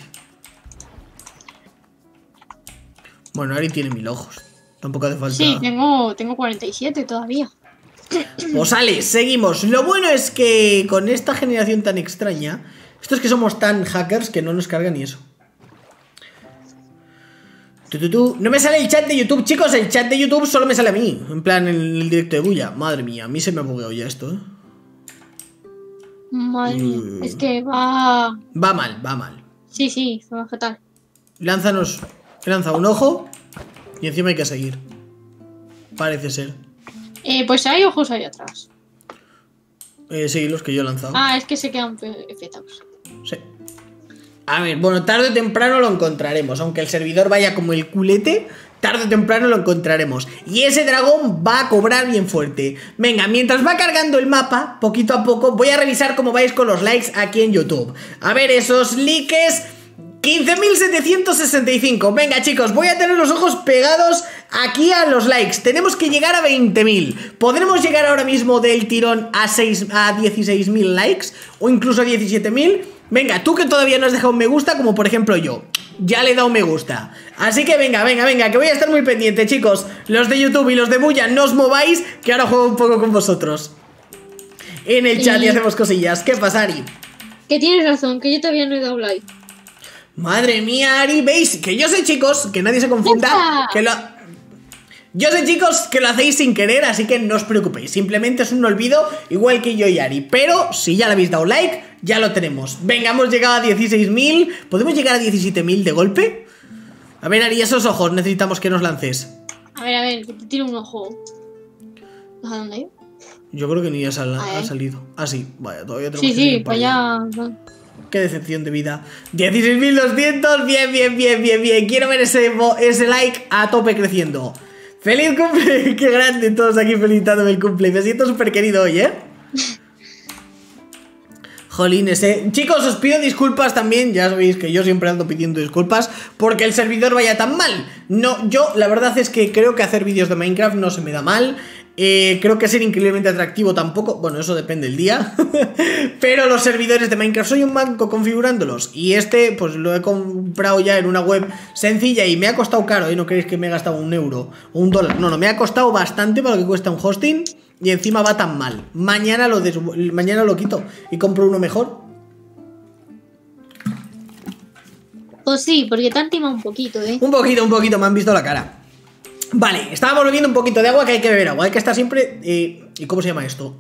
Bueno, Ari tiene 1000 ojos. Tampoco hace falta. Sí, tengo 47 todavía. Pues sale, seguimos. Lo bueno es que con esta generación tan extraña, esto es que somos tan hackers que no nos cargan ni eso. No me sale el chat de YouTube, chicos. El chat de YouTube solo me sale a mí. En plan, en el directo de Bulla. Madre mía, a mí se me ha bugueado ya esto, ¿eh? Madre mía, es que va... Va mal, va mal. Sí, va fatal. Lánzanos. Lanza un ojo. Y encima hay que seguir. Parece ser. Pues hay ojos ahí atrás. Sí, los que yo he lanzado. Ah, es que se quedan petados. Sí. A ver, bueno, tarde o temprano lo encontraremos. Aunque el servidor vaya como el culete, tarde o temprano lo encontraremos. Y ese dragón va a cobrar bien fuerte. Venga, mientras va cargando el mapa, poquito a poco, voy a revisar cómo vais con los likes aquí en YouTube. A ver, esos likes... 15.765. Venga, chicos, voy a tener los ojos pegados aquí a los likes. Tenemos que llegar a 20.000. ¿Podremos llegar ahora mismo del tirón a 16.000 likes? O incluso a 17.000. Venga, tú que todavía no has dejado un me gusta, como por ejemplo yo. Ya le he dado un me gusta. Así que venga, que voy a estar muy pendiente, chicos. Los de YouTube y los de Bulla, no os mováis, que ahora juego un poco con vosotros en el chat y hacemos cosillas. ¿Qué pasa, Ari? Que tienes razón, que yo todavía no he dado like. Madre mía, Ari, veis que yo sé, chicos, que nadie se confunda, que yo sé, chicos, que lo hacéis sin querer, así que no os preocupéis, simplemente es un olvido, igual que yo y Ari. Pero si ya le habéis dado like, ya lo tenemos. Venga, hemos llegado a 16.000. ¿Podemos llegar a 17.000 de golpe? A ver, Ari, esos ojos necesitamos que nos lances. A ver, que te tiro un ojo. ¿A dónde? Yo creo que ni ya ha salido. Ah, sí, vaya, todavía tenemos que Sí, seguir para allá. Qué decepción de vida. 16.200, bien. Quiero ver ese like a tope creciendo. ¡Feliz cumple! ¡Qué grande! Todos aquí felicitándome el cumple. Me siento súper querido hoy, ¿eh? Jolines, chicos, os pido disculpas también. Ya sabéis que yo siempre ando pidiendo disculpas porque el servidor vaya tan mal. No, yo la verdad es que creo que hacer vídeos de Minecraft no se me da mal. Creo que ser increíblemente atractivo tampoco. Bueno, eso depende del día. Pero los servidores de Minecraft, soy un manco configurándolos. Y pues lo he comprado ya en una web sencilla y me ha costado caro. Y no creéis que me he gastado €1 o $1. No, me ha costado bastante para lo que cuesta un hosting. Y encima va tan mal. Mañana lo quito y compro uno mejor. Pues sí, porque te han timado un poquito, ¿eh? Un poquito, me han visto la cara. Vale, estábamos bebiendo un poquito de agua, que hay que beber agua. Hay que estar siempre... ¿Y cómo se llama esto?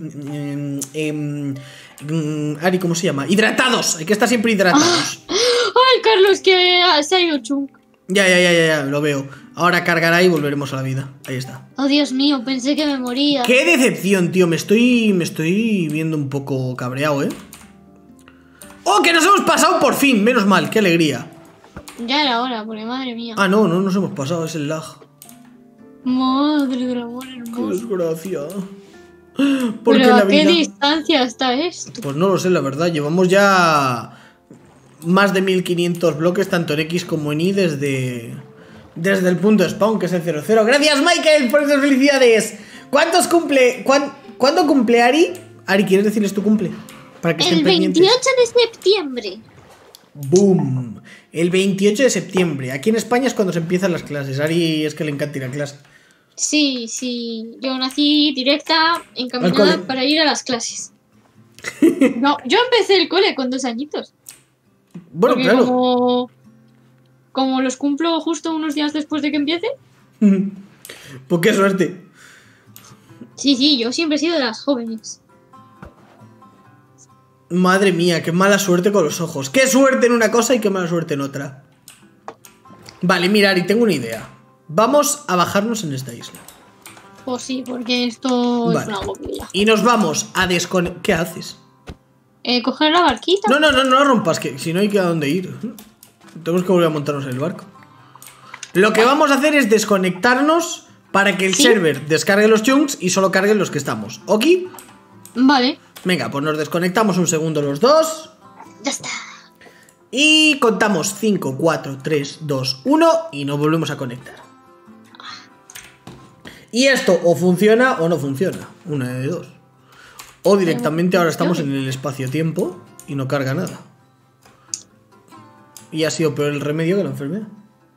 Ari, ¿cómo se llama? Hidratados, hay que estar siempre hidratados. ¡Ay, Carlos, que se ha ido Chunk! Ya, lo veo. Ahora cargará y volveremos a la vida. Ahí está. Oh, Dios mío, pensé que me moría. ¡Qué decepción, tío! Me estoy viendo un poco cabreado, ¿eh? ¡Oh, que nos hemos pasado por fin! Menos mal, qué alegría. Ya era hora, porque madre mía. Ah, no nos hemos pasado, es el lag. Madre del amor ¡Qué hermoso. desgracia! ¿Por qué Pero la ¿a qué vida? distancia está esto? Pues no lo sé, la verdad. Llevamos ya más de 1500 bloques, tanto en X como en Y, desde el punto de spawn, que es el 00. Gracias, Michael, por esas felicidades. ¿Cuántos cumple? ¿Cuándo cumple Ari? Ari, ¿quieres decirles tu cumple? Para que estén El pendientes. 28 de septiembre. ¡Boom! El 28 de septiembre. Aquí en España es cuando se empiezan las clases. Ari es que le encanta ir a clase. Sí. Yo nací directa, Al encaminada cole. para ir a las clases. No, yo empecé el cole con 2 añitos. Bueno, Porque claro. como los cumplo justo unos días después de que empiece. Pues qué suerte. Sí, yo siempre he sido de las jóvenes. Madre mía, qué mala suerte con los ojos. Qué suerte en una cosa y qué mala suerte en otra. Vale, mira, Ari, tengo una idea. Vamos a bajarnos en esta isla. Pues sí, porque esto Vale. es una gopilla. Y nos vamos a desconectar. ¿Qué haces? Coger la barquita. No rompas, que si no hay que a dónde ir. Tenemos que volver a montarnos en el barco. Lo que vamos a hacer es desconectarnos para que el ¿Sí? server descargue los chunks y solo carguen los que estamos. ¿Ok? Vale, Venga, pues nos desconectamos un segundo los dos. ya está. Y contamos 5, 4, 3, 2, 1 y nos volvemos a conectar. Y esto o funciona o no funciona. Una de dos. O directamente ahora estamos en el espacio-tiempo y no carga nada. Y ha sido peor el remedio que la enfermedad.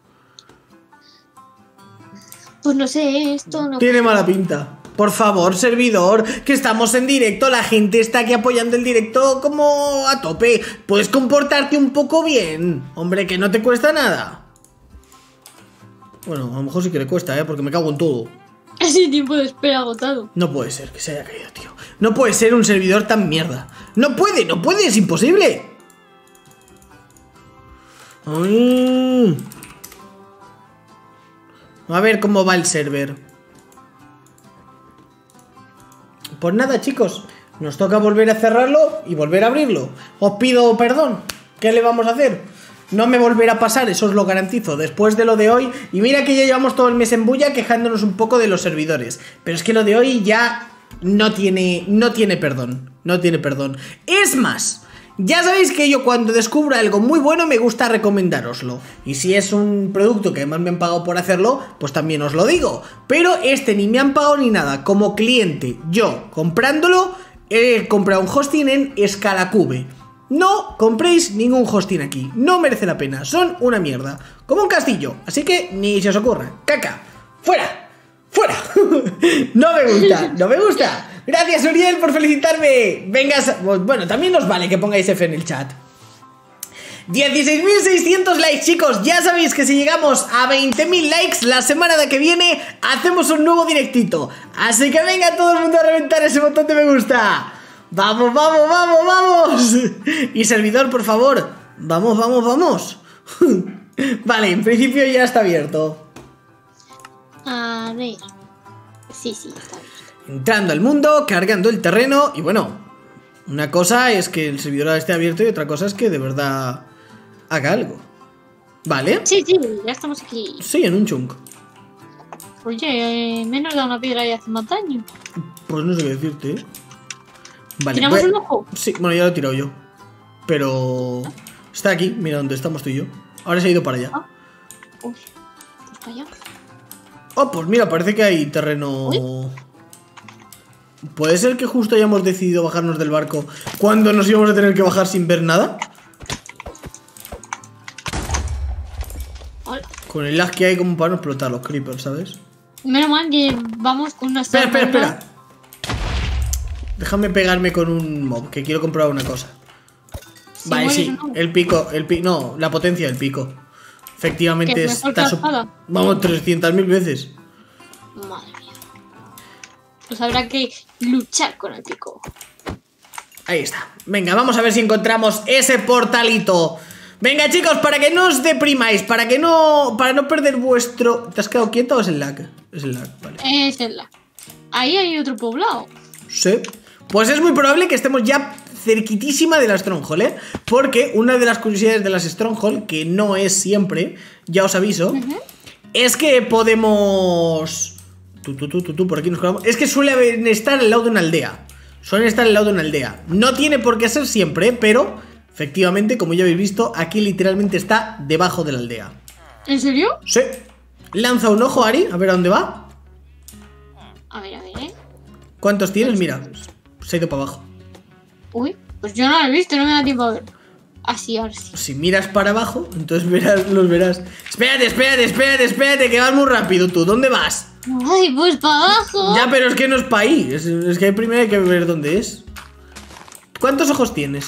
Pues no sé, esto no... Tiene mala pinta. Por favor, servidor, que estamos en directo. La gente está aquí apoyando el directo como a tope. Puedes comportarte un poco bien. Hombre, que no te cuesta nada. Bueno, a lo mejor sí que le cuesta, porque me cago en todo. Ese tiempo de espera agotado. No puede ser que se haya caído, tío. No puede ser un servidor tan mierda. No puede, es imposible. A ver cómo va el server. Pues nada, chicos, nos toca volver a cerrarlo y volver a abrirlo. Os pido perdón. ¿Qué le vamos a hacer? No me volverá a pasar, eso os lo garantizo, después de lo de hoy. Y mira que ya llevamos todo el mes en bulla quejándonos un poco de los servidores. Pero es que lo de hoy ya no tiene perdón. No tiene perdón. Es más, ya sabéis que yo cuando descubro algo muy bueno me gusta recomendároslo. Y si es un producto que además me han pagado por hacerlo, pues también os lo digo. Pero este ni me han pagado ni nada. Como cliente, yo comprándolo, he comprado un hosting en Scalacube. No compréis ningún hosting aquí, no merece la pena, son una mierda, como un castillo, así que ni se os ocurra. Caca, fuera, fuera. No me gusta. Gracias, Uriel, por felicitarme. Vengas, bueno, también nos vale que pongáis F en el chat. 16.600 likes, chicos. Ya sabéis que si llegamos a 20.000 likes la semana de que viene hacemos un nuevo directito. Así que venga todo el mundo a reventar ese botón de me gusta. ¡Vamos, vamos, vamos, vamos! Y servidor, por favor. Vamos, vamos, vamos. Vale, en principio ya está abierto. A ver... Sí, está abierto. Entrando al mundo, cargando el terreno. Y bueno, una cosa es que el servidor esté abierto y otra cosa es que de verdad haga algo. ¿Vale? Sí, ya estamos aquí. Sí, en un chunk. Oye, menos da una piedra y hace más daño. Pues no sé qué decirte, ¿eh? Vale, ¿Tiramos un ojo? Sí, bueno, ya lo he tirado yo. Pero... está aquí, mira donde estamos tú y yo. Ahora se ha ido para allá. Uy, pues para allá. Oh, pues mira, parece que hay terreno... Uy. ¿Puede ser que justo hayamos decidido bajarnos del barco cuando nos íbamos a tener que bajar sin ver nada? Hola. Con el lag que hay como para no explotar los creepers, ¿sabes? Menos mal que vamos con una... Espera. Déjame pegarme con un mob, que quiero comprobar una cosa. Si Vale, mueres sí, o no. el pico, no, la potencia del pico. Efectivamente Que es mejor que la espada. Vamos, 300.000 veces. Madre mía. Pues habrá que luchar con el pico. Ahí está. Venga, vamos a ver si encontramos ese portalito. Venga, chicos, para que no os deprimáis, para no perder vuestro... ¿Te has quedado quieto o es el lag? Es el lag, vale. Es el lag. Ahí hay otro poblado. Sí. Pues es muy probable que estemos ya cerquitísima de la Stronghold, ¿eh? Porque una de las curiosidades de las Stronghold, que no es siempre, ya os aviso, es que podemos... por aquí nos colamos. Es que suelen estar al lado de una aldea. Suelen estar al lado de una aldea. No tiene por qué ser siempre, pero efectivamente, como ya habéis visto, aquí literalmente está debajo de la aldea. ¿En serio? Sí. Lanza un ojo, Ari, a ver a dónde va. A ver, ¿Cuántos tienes? Mira, se ha ido para abajo. Uy, pues yo no lo he visto, no me da tiempo a ver. Así, ahora sí. Si miras para abajo, entonces los verás. Espérate, que vas muy rápido tú. ¿Dónde vas? Ay, pues para abajo. Ya, pero es que no es para ahí. Es que primero hay que ver dónde es. ¿Cuántos ojos tienes?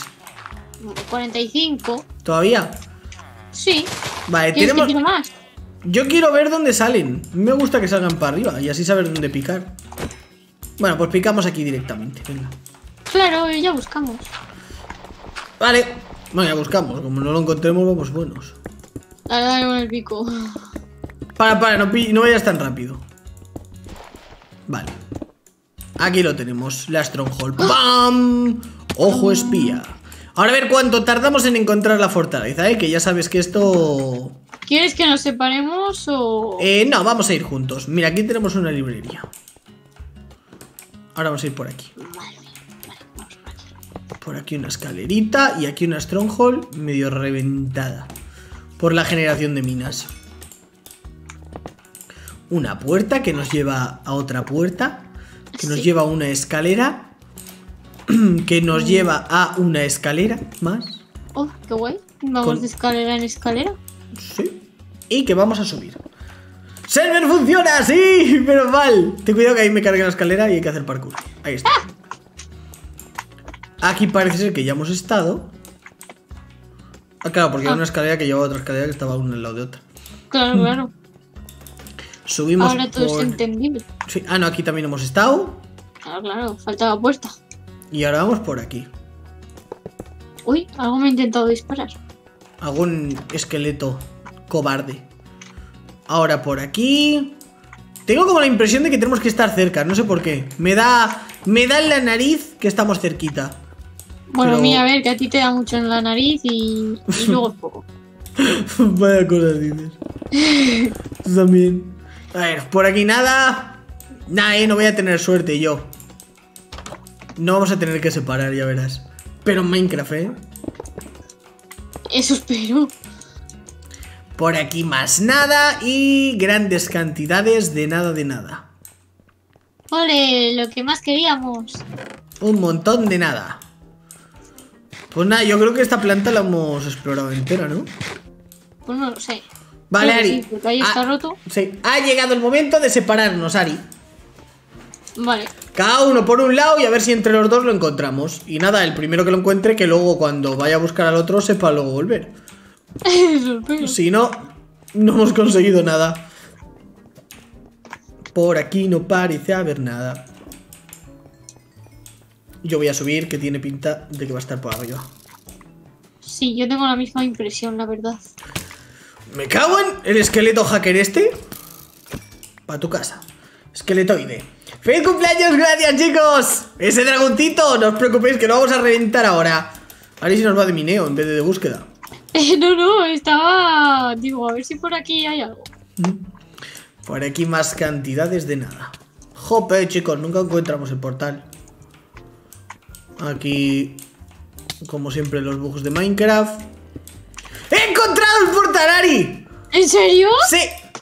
45. ¿Todavía? Sí. Vale, ¿Quieres tenemos... que tire más? Yo quiero ver dónde salen. Me gusta que salgan para arriba y así saber dónde picar. Bueno, pues picamos aquí directamente. Venga. Claro, ya buscamos. Vale. Bueno, ya buscamos. Como no lo encontremos, vamos buenos. Dale con el pico. Para, no vayas tan rápido. Vale. Aquí lo tenemos, la Stronghold. ¡Bam! Ojo espía. Ahora a ver cuánto tardamos en encontrar la fortaleza, ¿eh? Que ya sabes que esto... ¿Quieres que nos separemos o...? No, vamos a ir juntos. Mira, aquí tenemos una librería. Ahora vamos a ir por aquí. Madre mía. Vale, vamos por aquí. Por aquí una escalerita y aquí una Stronghold medio reventada por la generación de minas. Una puerta que nos lleva a otra puerta, que nos lleva a una escalera, que nos lleva a una escalera más. Oh, qué guay. Vamos de escalera en escalera. Sí. Y que vamos a subir. ¡Server funciona! ¡Sí! Pero mal. Ten cuidado que ahí me cargue la escalera y hay que hacer parkour. Ahí está. Aquí parece ser que ya hemos estado. Ah, claro, porque hay una escalera que lleva a otra escalera que estaba una al lado de otra. Claro, claro. Subimos. Ahora todo es entendible. Sí. Ah, no, aquí también hemos estado. Claro, claro. Faltaba puerta. Y ahora vamos por aquí. Uy, algo me ha intentado disparar. Algún esqueleto cobarde. Ahora por aquí. Tengo como la impresión de que tenemos que estar cerca. No sé por qué. Me da en la nariz que estamos cerquita. Bueno, Pero... mira, a ver, que a ti te da mucho en la nariz y luego es poco. Vaya cosas dices. Tú también. A ver, por aquí nada. Nah, no voy a tener suerte yo. No vamos a tener que separar, ya verás. Pero en Minecraft, Eso espero. Por aquí más nada y grandes cantidades de nada. Ole, lo que más queríamos. Un montón de nada. Pues nada, yo creo que esta planta la hemos explorado entera, ¿no? Pues no lo sé. Vale, Creo que Ari. sí, porque ahí está roto. Sí, ha llegado el momento de separarnos, Ari. Vale. Cada uno por un lado y a ver si entre los dos lo encontramos. Y nada, el primero que lo encuentre, que luego cuando vaya a buscar al otro sepa luego volver. Eso espero. Si no, no hemos conseguido nada. Por aquí no parece haber nada. Yo voy a subir, que tiene pinta de que va a estar por arriba. Sí, yo tengo la misma impresión, la verdad. Me cago en el esqueleto hacker este. Para tu casa. Esqueletoide. ¡Feliz cumpleaños! ¡Gracias, chicos! Ese dragoncito, no os preocupéis que lo vamos a reventar ahora. A ver si nos va de mineo en vez de búsqueda. No, estaba... Digo, a ver si por aquí hay algo. Por aquí más cantidades de nada. Jope, chicos, nunca encontramos el portal. Aquí, como siempre, los bugs de Minecraft. ¡He encontrado el portal, Ari! ¿En serio? ¡Sí!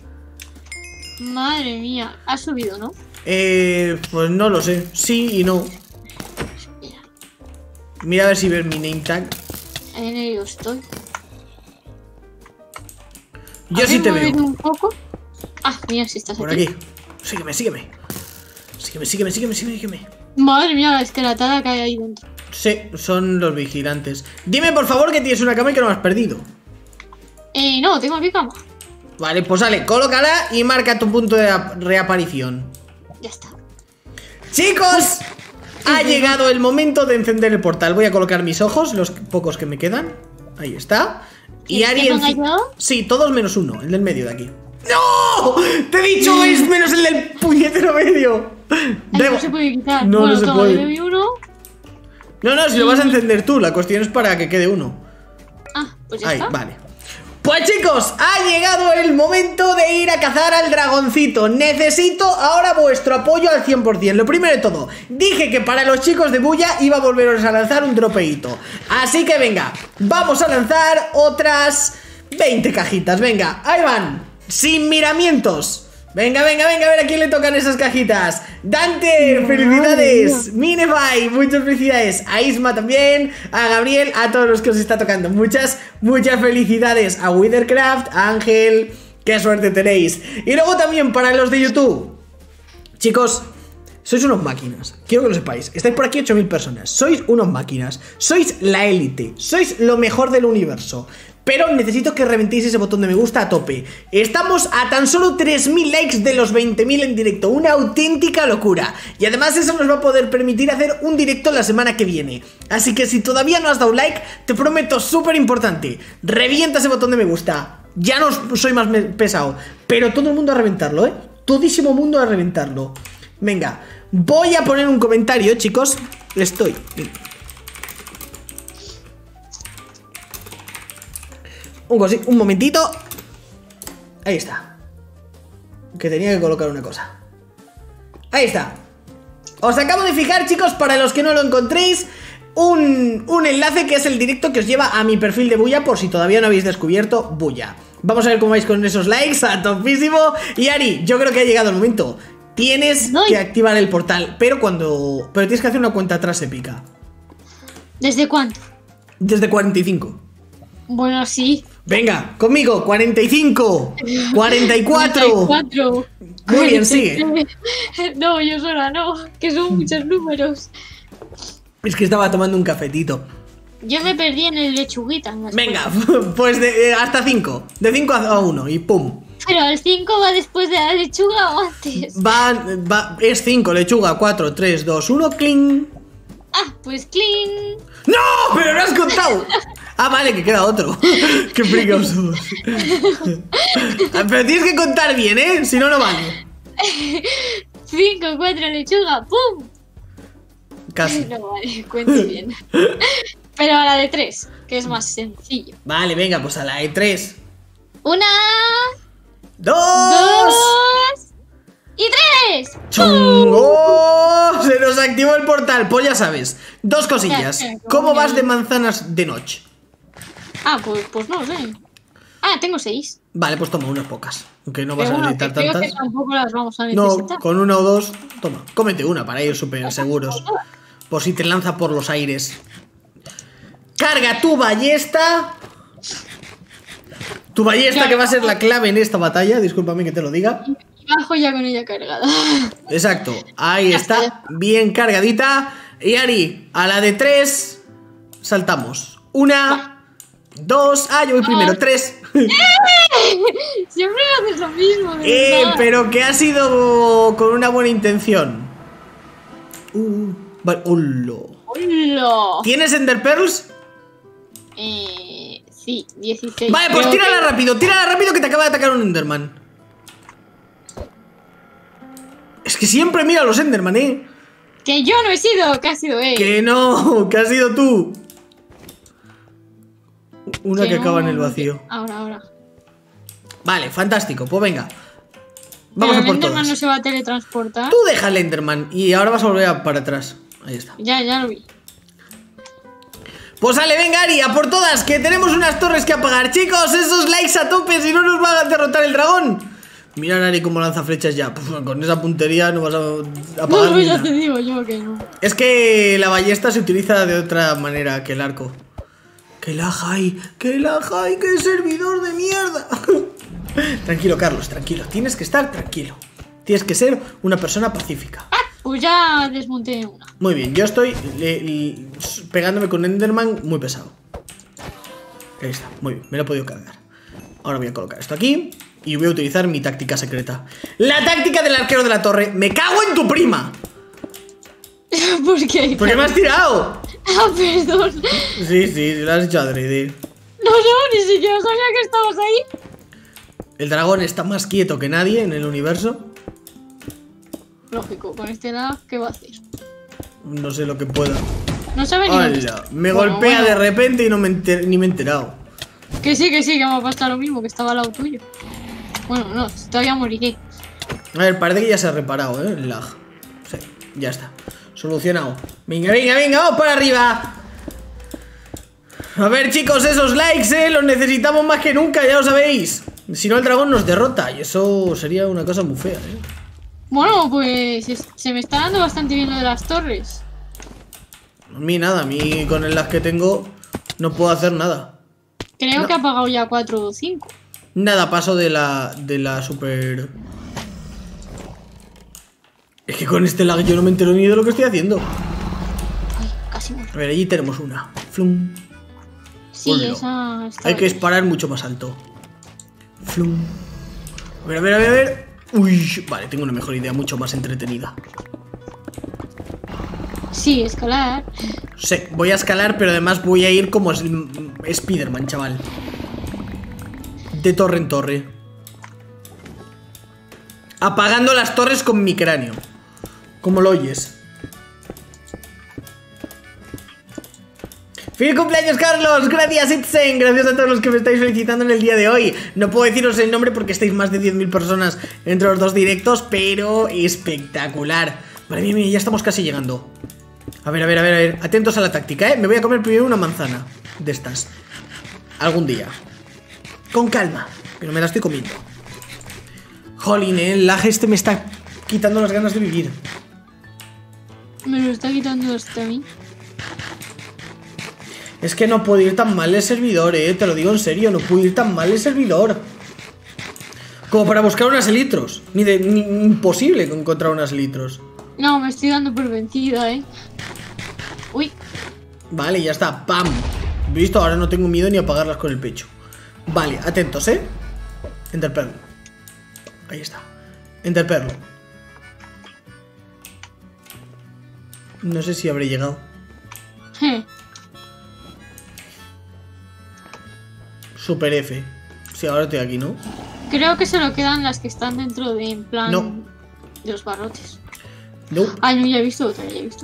Madre mía, ha subido, ¿no? Pues no lo sé. Sí y no. Mira, Mira a ver si ves mi name tag. en ello estoy. Yo sí te veo. Un poco. Ah, mira, si estás Por aquí. aquí. Sígueme. Sígueme. Madre Madre mía, la esquelatada que hay ahí dentro. Sí, son los vigilantes. Dime por favor que tienes una cama y que no la has perdido. No, tengo mi cama. Vale, pues sale, colócala y marca tu punto de reaparición. Ya está. ¡Chicos! Ha llegado el momento de encender el portal. Voy a colocar mis ojos, los pocos que me quedan. Ahí está. Y Ari... Sí, todos menos uno, el del medio de aquí. ¡No! Te he dicho es menos el del puñetero medio. No se puede quitar. No, bueno, no se puede. No, si lo vas a encender tú, la cuestión es para que quede uno. Ah, pues ya Ahí, está. vale. Pues chicos, ha llegado el momento de ir a cazar al dragoncito. Necesito ahora vuestro apoyo al 100%. Lo primero de todo, dije que para los chicos de Bulla iba a volveros a lanzar un dropeito. Así que venga, vamos a lanzar otras 20 cajitas. Venga, ahí van, sin miramientos. Venga, venga, venga, a ver a quién le tocan esas cajitas. Dante, felicidades. Minify, muchas felicidades. A Isma también, a Gabriel, a todos los que os está tocando. Muchas felicidades. A Withercraft, a Ángel, qué suerte tenéis. Y luego también para los de YouTube. Chicos, sois unos máquinas, quiero que lo sepáis. Estáis por aquí 8000 personas, sois unos máquinas. Sois la élite, sois lo mejor del universo. Pero necesito que reventéis ese botón de me gusta a tope. Estamos a tan solo 3000 likes de los 20.000 en directo. Una auténtica locura. Y además eso nos va a poder permitir hacer un directo la semana que viene. Así que si todavía no has dado like, te prometo, súper importante, revienta ese botón de me gusta. Ya no soy más pesado, pero todo el mundo a reventarlo, todísimo mundo a reventarlo. Venga, voy a poner un comentario, chicos. Un momentito. Ahí está. Que tenía que colocar una cosa. Ahí está. Os acabo de fijar, chicos, para los que no lo encontréis, un enlace que es el directo que os lleva a mi perfil de Bulla, por si todavía no habéis descubierto Bulla. Vamos a ver cómo vais con esos likes, a topísimo. Y Ari, yo creo que ha llegado el momento. Tienes que activar el portal, pero tienes que hacer una cuenta atrás épica. ¿Desde cuánto? Desde 45. Bueno, sí. Venga, conmigo, 45, 44. 44. Muy bien, sigue. No, yo sola no, que son muchos números. Es que estaba tomando un cafetito. Yo me perdí en el lechuguita. Venga, pues hasta 5. De 5 a 1 y pum. Pero el 5 va después de la lechuga o antes. Es 5, lechuga, 4, 3, 2, 1, cling. Ah, pues cling. ¡No! ¡Pero no has contado! Ah, vale, que queda otro. Qué fricaos somos. Pero tienes que contar bien, si no, no vale. 5, 4, lechuga, ¡pum! Casi. No vale, cuento bien. Pero a la de 3, que es más sencillo. Vale, venga, pues a la de 3. 1, 2 y 3. ¡Oh! Se nos activó el portal. Pues ya sabes, dos cosillas. ¿Cómo vas de manzanas de noche? Ah, pues no sé. Ah, tengo 6. Vale, pues toma unas pocas. Aunque no vas a necesitar creo tantas. que tampoco las vamos a necesitar. No, con una o dos. Toma, cómete una para ir súper seguros. Por si te lanza por los aires. Carga tu ballesta. Tu ballesta que va a ser la clave en esta batalla. Discúlpame que te lo diga. Bajo ya con ella cargada. Exacto, ahí está, bien cargadita. Y Ari, a la de 3 saltamos. 1, 2, yo voy primero, 3. Siempre haces lo mismo, de verdad. Pero que ha sido con una buena intención. Vale, ¡Hola! ¿Tienes Ender Pearls? Sí, 16. Vale, pues tírala rápido que te acaba de atacar un Enderman. Es que siempre mira a los Enderman, Que yo no he sido, que ha sido él. Que no, que has sido tú. Una que acaba en el vacío. Ahora. Vale, fantástico, pues venga. Vamos a por todas. ¿El Enderman no se va a teletransportar? Tú deja el Enderman y ahora vas a volver para atrás. Ahí está. Ya lo vi. Pues sale, venga Ari, a por todas, que tenemos unas torres que apagar. Chicos, esos likes a tope, si no nos va a derrotar el dragón. Mira a Ari cómo lanza flechas ya. Con esa puntería no vas a apagar. No, ya te digo yo que no. Es que la ballesta se utiliza de otra manera que el arco. ¡Que la Jai! ¡Que la Jai! ¡Que servidor de mierda! Tranquilo, Carlos, tranquilo. Tienes que estar tranquilo. Tienes que ser una persona pacífica. Pues ya desmonté una. Muy bien, yo estoy pegándome con Enderman muy pesado. Ahí está, muy bien, me lo he podido cargar. Ahora voy a colocar esto aquí y voy a utilizar mi táctica secreta. La táctica del arquero de la torre. ¡Me cago en tu prima! ¿Por qué? ¿Por qué me has tirado? Ah, perdón. Sí, lo has hecho adrede. No, ni siquiera sabía que estabas ahí. El dragón está más quieto que nadie en el universo. Lógico, con este lag, ¿qué va a hacer? No sé lo que pueda. No sabe ni dónde está. Me golpea de repente y no ni me he enterado. Que sí, que me ha pasado lo mismo, que estaba al lado tuyo. Bueno, no, todavía moriré. A ver, parece que ya se ha reparado, el lag. Sí, ya está. Solucionado. Venga, vamos para arriba. A ver, chicos, esos likes, los necesitamos más que nunca, ya lo sabéis. Si no, el dragón nos derrota y eso sería una cosa muy fea, Bueno, pues se me está dando bastante bien lo de las torres. A mí nada, a mí con el lag que tengo no puedo hacer nada. Creo que ha pagado ya 4 o 5. Nada, paso de la super... Es que con este lag yo no me entero ni de lo que estoy haciendo. Ay, casi muero. A ver, allí tenemos una. Flum. Sí, Ponlo. esa está Hay que bien. disparar mucho más alto. Flum. A ver. Uy, vale, tengo una mejor idea, mucho más entretenida. Sí, escalar. Sí, voy a escalar, pero además voy a ir como Spiderman, chaval. De torre en torre. Apagando las torres con mi cráneo. Como lo oyes. ¡Feliz cumpleaños, Carlos! Gracias, Itzen. Gracias a todos los que me estáis felicitando en el día de hoy. No puedo deciros el nombre porque estáis más de 10.000 personas entre los dos directos, pero espectacular. Madre mía, ya estamos casi llegando. A ver. Atentos a la táctica, ¿eh? Me voy a comer primero una manzana de estas. Algún día. Con calma, pero me la estoy comiendo. Jolín, el lag este me está quitando las ganas de vivir. Me lo está quitando hasta a mí. Es que no puede ir tan mal el servidor, te lo digo en serio, no puede ir tan mal el servidor. Como para buscar unas elitros. Ni imposible encontrar unas elitros. No, me estoy dando por vencida, Uy. Vale, ya está, ¡pam! Visto, ahora no tengo miedo ni a apagarlas con el pecho. Vale, atentos, Enderpearl. Ahí está. Enderpearl. No sé si habré llegado. Super F. Sí, ahora estoy aquí, ¿no? Creo que solo quedan las que están dentro de, en plan, No. de los barrotes. No. Ay, no, ya he visto otra,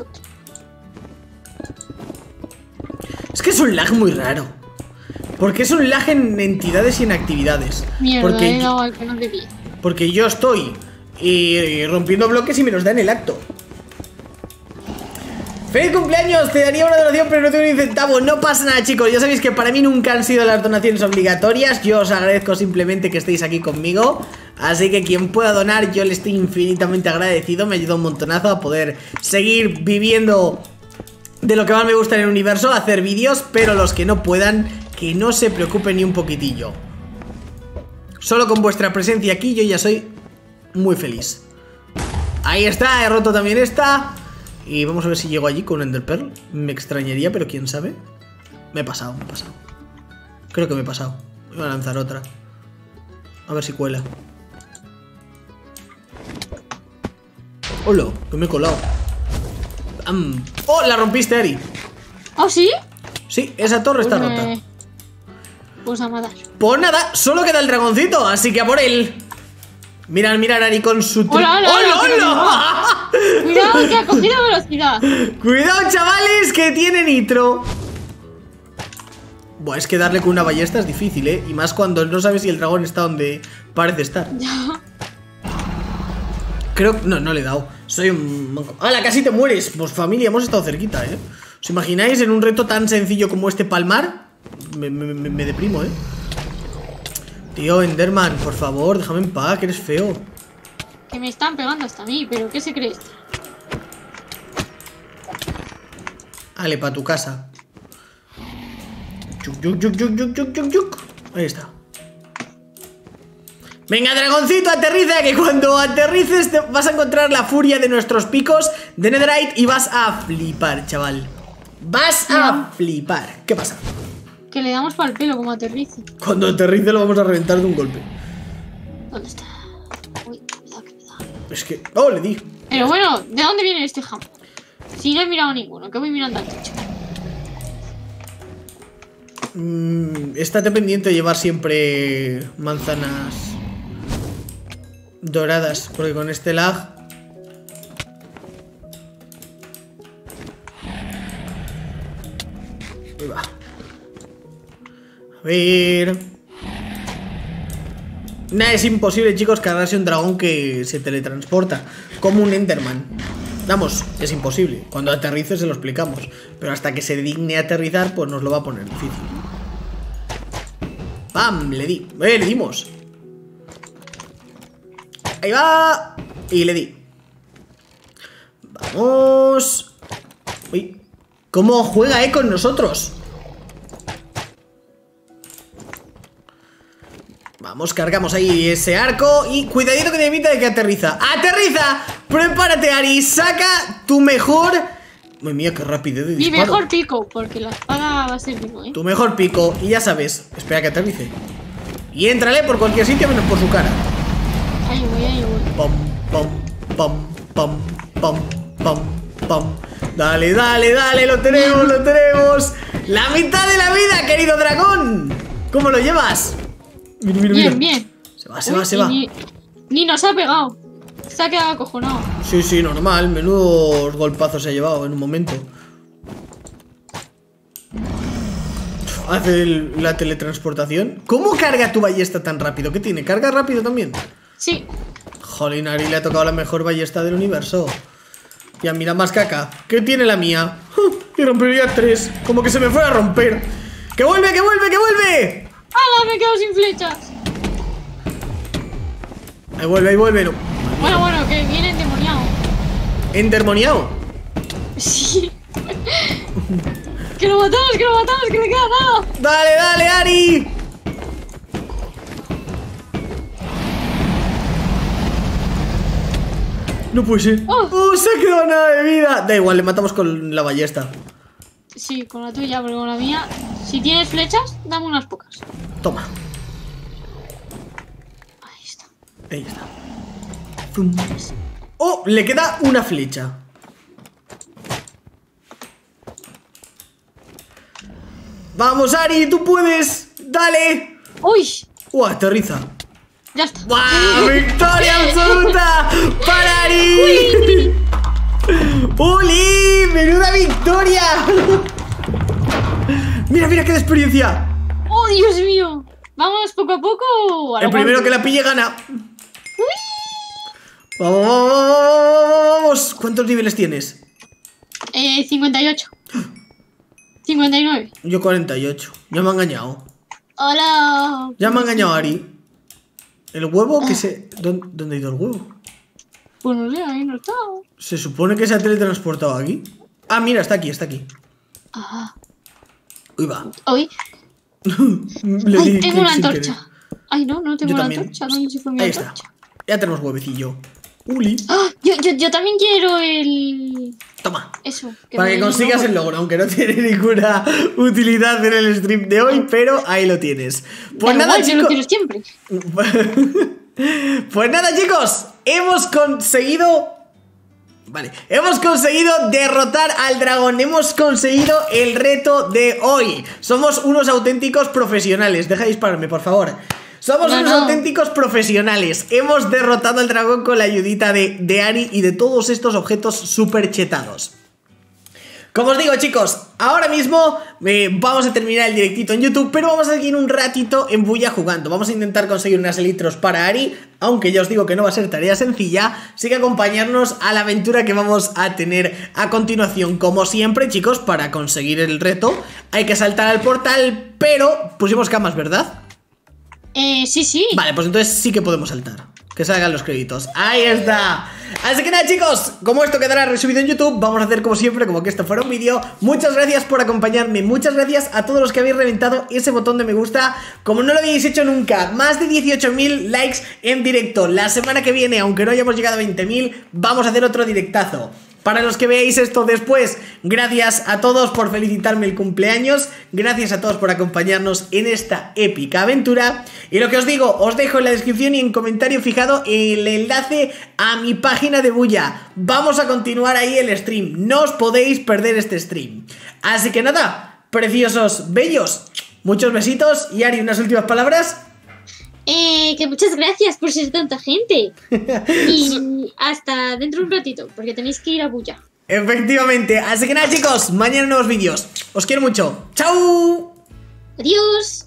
Es que es un lag muy raro. Porque es un lag en entidades y en actividades. Mierda, porque he dado al que no debía. Porque yo estoy rompiendo bloques y me los da en el acto. ¡Feliz cumpleaños! Te daría una donación, pero no tengo ni un centavo. No pasa nada, chicos. Ya sabéis que para mí nunca han sido las donaciones obligatorias. Yo os agradezco simplemente que estéis aquí conmigo. Así que quien pueda donar, yo le estoy infinitamente agradecido. Me ayuda un montonazo a poder seguir viviendo de lo que más me gusta en el universo, hacer vídeos. Pero los que no puedan, que no se preocupen ni un poquitillo. Solo con vuestra presencia aquí yo ya soy muy feliz. Ahí está, he roto también esta. Y vamos a ver si llego allí con un Enderpearl. Me extrañaría, pero quién sabe. Me he pasado. Creo que me he pasado. Voy a lanzar otra. A ver si cuela. ¡Hola! Que me he colado. ¡Oh! La rompiste, Ari. ¿Oh, sí? Sí, esa torre está Pues rota. Pues a matar. Pues nada, solo queda el dragoncito, así que a por él. Mirad, Ari con su... ¡Hola! ¡Hola! Cuidado, que ha cogido velocidad. Cuidado, chavales, que tiene nitro. Buah, es que darle con una ballesta es difícil, Y más cuando no sabes si el dragón está donde parece estar. Ya. Creo... No le he dado. Soy un manco. ¡Hala, casi te mueres! Pues familia, hemos estado cerquita, ¿Os imagináis en un reto tan sencillo como este palmar? Me deprimo, Tío, Enderman, por favor, déjame en paz, que eres feo. Que me están pegando hasta a mí, pero ¿qué se cree este? Vale, pa' tu casa. Yuk. Ahí está. Venga, dragoncito, aterriza, que cuando aterrices te vas a encontrar la furia de nuestros picos de Netherite y vas a flipar, chaval. Vas a flipar. ¿Qué pasa? Que le damos para el pelo como aterrice. Cuando aterrice lo vamos a reventar de un golpe. ¿Dónde está? Uy, cuidado, cuidado. Es que... ¡Oh, le di! Pero bueno, ¿de dónde viene este jam? Si no he mirado ninguno, que voy mirando al techo. Estate pendiente de llevar siempre manzanas doradas, porque con este lag... Ahí va. A ver... Nada, es imposible, chicos, cargarse un dragón que se teletransporta, como un Enderman. Vamos, es imposible. Cuando aterrice se lo explicamos, pero hasta que se digne aterrizar, pues nos lo va a poner difícil. ¡Pam! Le di. Le dimos. Ahí va. Y le di. Vamos. Uy. ¿Cómo juega, con nosotros? Vamos, cargamos ahí ese arco. Y cuidadito que te evita de que aterriza. ¡Aterriza! Prepárate, Ari. Saca tu mejor... Madre mía, qué rapidez de disparo. Mi mejor pico, porque la espada va a ser pico, Tu mejor pico. Y ya sabes, espera que aterrice. Y éntrale por cualquier sitio menos por su cara. Ahí voy, ahí voy. Pam, pam, pam, pam, pam, pam, pam. Dale, dale, dale, lo tenemos, lo tenemos. La mitad de la vida, querido dragón. ¿Cómo lo llevas? Mira, mira, mira. Bien, bien. Se va, se va, se va. Ni nos ha pegado. Se ha quedado acojonado. Sí, sí, normal. Menudos golpazos se ha llevado en un momento. Hace la teletransportación. ¿Cómo carga tu ballesta tan rápido? ¿Qué tiene? ¿Carga rápido también? Sí. Jolín, Ari le ha tocado la mejor ballesta del universo. Ya, mira, más caca. ¿Qué tiene la mía? Y rompería 3. Como que se me fuera a romper. ¡Que vuelve, que vuelve, que vuelve! ¡Hala! Me he quedado sin flechas. Ahí vuelve, ahí vuelve. No. Bueno, bueno, que viene endemoniado. ¿Endemoniado? Sí. Que lo matamos, que lo matamos, que me queda nada. ¡Dale, dale, Ari! No puede ser. ¡Oh, se ha quedado nada de vida! Da igual, le matamos con la ballesta. Sí, con la tuya, pero con la mía. Si tienes flechas, dame unas pocas. Toma. Ahí está. Ahí está. Pum. ¡Oh! Le queda una flecha. ¡Vamos, Ari! ¡Tú puedes! ¡Dale! ¡Uy! Aterriza. Ya está. ¡Wow! ¡Victoria absoluta para Ari! ¡Uli! ¡Menuda victoria! ¡Mira, mira qué de experiencia! ¡Oh, Dios mío! ¿Vamos poco a poco? El primero que la pille gana. ¡Vamos, vamos, vamos! ¿Cuántos niveles tienes? 58. 59. Yo 48. Ya me ha engañado. Hola. Ya me ha engañado Ari. ¿El huevo que se...? ¿Dónde ha ido el huevo? Pues no sé, ahí no está. Se supone que se ha teletransportado aquí. Ah, mira, está aquí, está aquí. Ajá. Uy, va. Uy. Le Ay, di tengo una clic sin antorcha. querer. Ay, no, no tengo Yo una también. antorcha. ¿Dónde se fue mi Ahí antorcha? está. Ya tenemos huevecillo. Uli. ¡Ah! Yo también quiero el... Toma. Eso. Para que consigas el logro, aunque no tiene ninguna utilidad en el stream de hoy, pero ahí lo tienes. Pues nada, igual, yo lo chicos. quiero siempre. Pues nada, chicos. Hemos conseguido... Vale, hemos conseguido derrotar al dragón. Hemos conseguido el reto de hoy. Somos unos auténticos profesionales. Deja de dispararme, por favor. Somos unos auténticos profesionales. Hemos derrotado al dragón con la ayudita de Ari y de todos estos objetos súper chetados. Como os digo, chicos, ahora mismo vamos a terminar el directito en YouTube, pero vamos a seguir un ratito en Bulla jugando. Vamos a intentar conseguir unas elitros para Ari, aunque ya os digo que no va a ser tarea sencilla. Así que acompañarnos a la aventura que vamos a tener a continuación. Como siempre, chicos, para conseguir el reto hay que saltar al portal, pero pusimos camas, ¿verdad? Sí, sí. Vale, pues entonces sí que podemos saltar. Que salgan los créditos. ¡Ahí está! Así que nada, chicos, como esto quedará resubido en YouTube, vamos a hacer como siempre, como que esto fuera un vídeo. Muchas gracias por acompañarme, muchas gracias a todos los que habéis reventado ese botón de me gusta, como no lo habéis hecho nunca. Más de 18.000 likes en directo. La semana que viene, aunque no hayamos llegado a 20.000, vamos a hacer otro directazo. Para los que veáis esto después, gracias a todos por felicitarme el cumpleaños, gracias a todos por acompañarnos en esta épica aventura. Y lo que os digo, os dejo en la descripción y en comentario fijado el enlace a mi página de Bulla. Vamos a continuar ahí el stream, no os podéis perder este stream. Así que nada, preciosos, bellos, muchos besitos. Y Ari, unas últimas palabras. Que muchas gracias por ser tanta gente. Y hasta dentro de un ratito, porque tenéis que ir a Bulla. Efectivamente, así que nada, chicos, mañana nuevos vídeos. Os quiero mucho. ¡Chao! Adiós.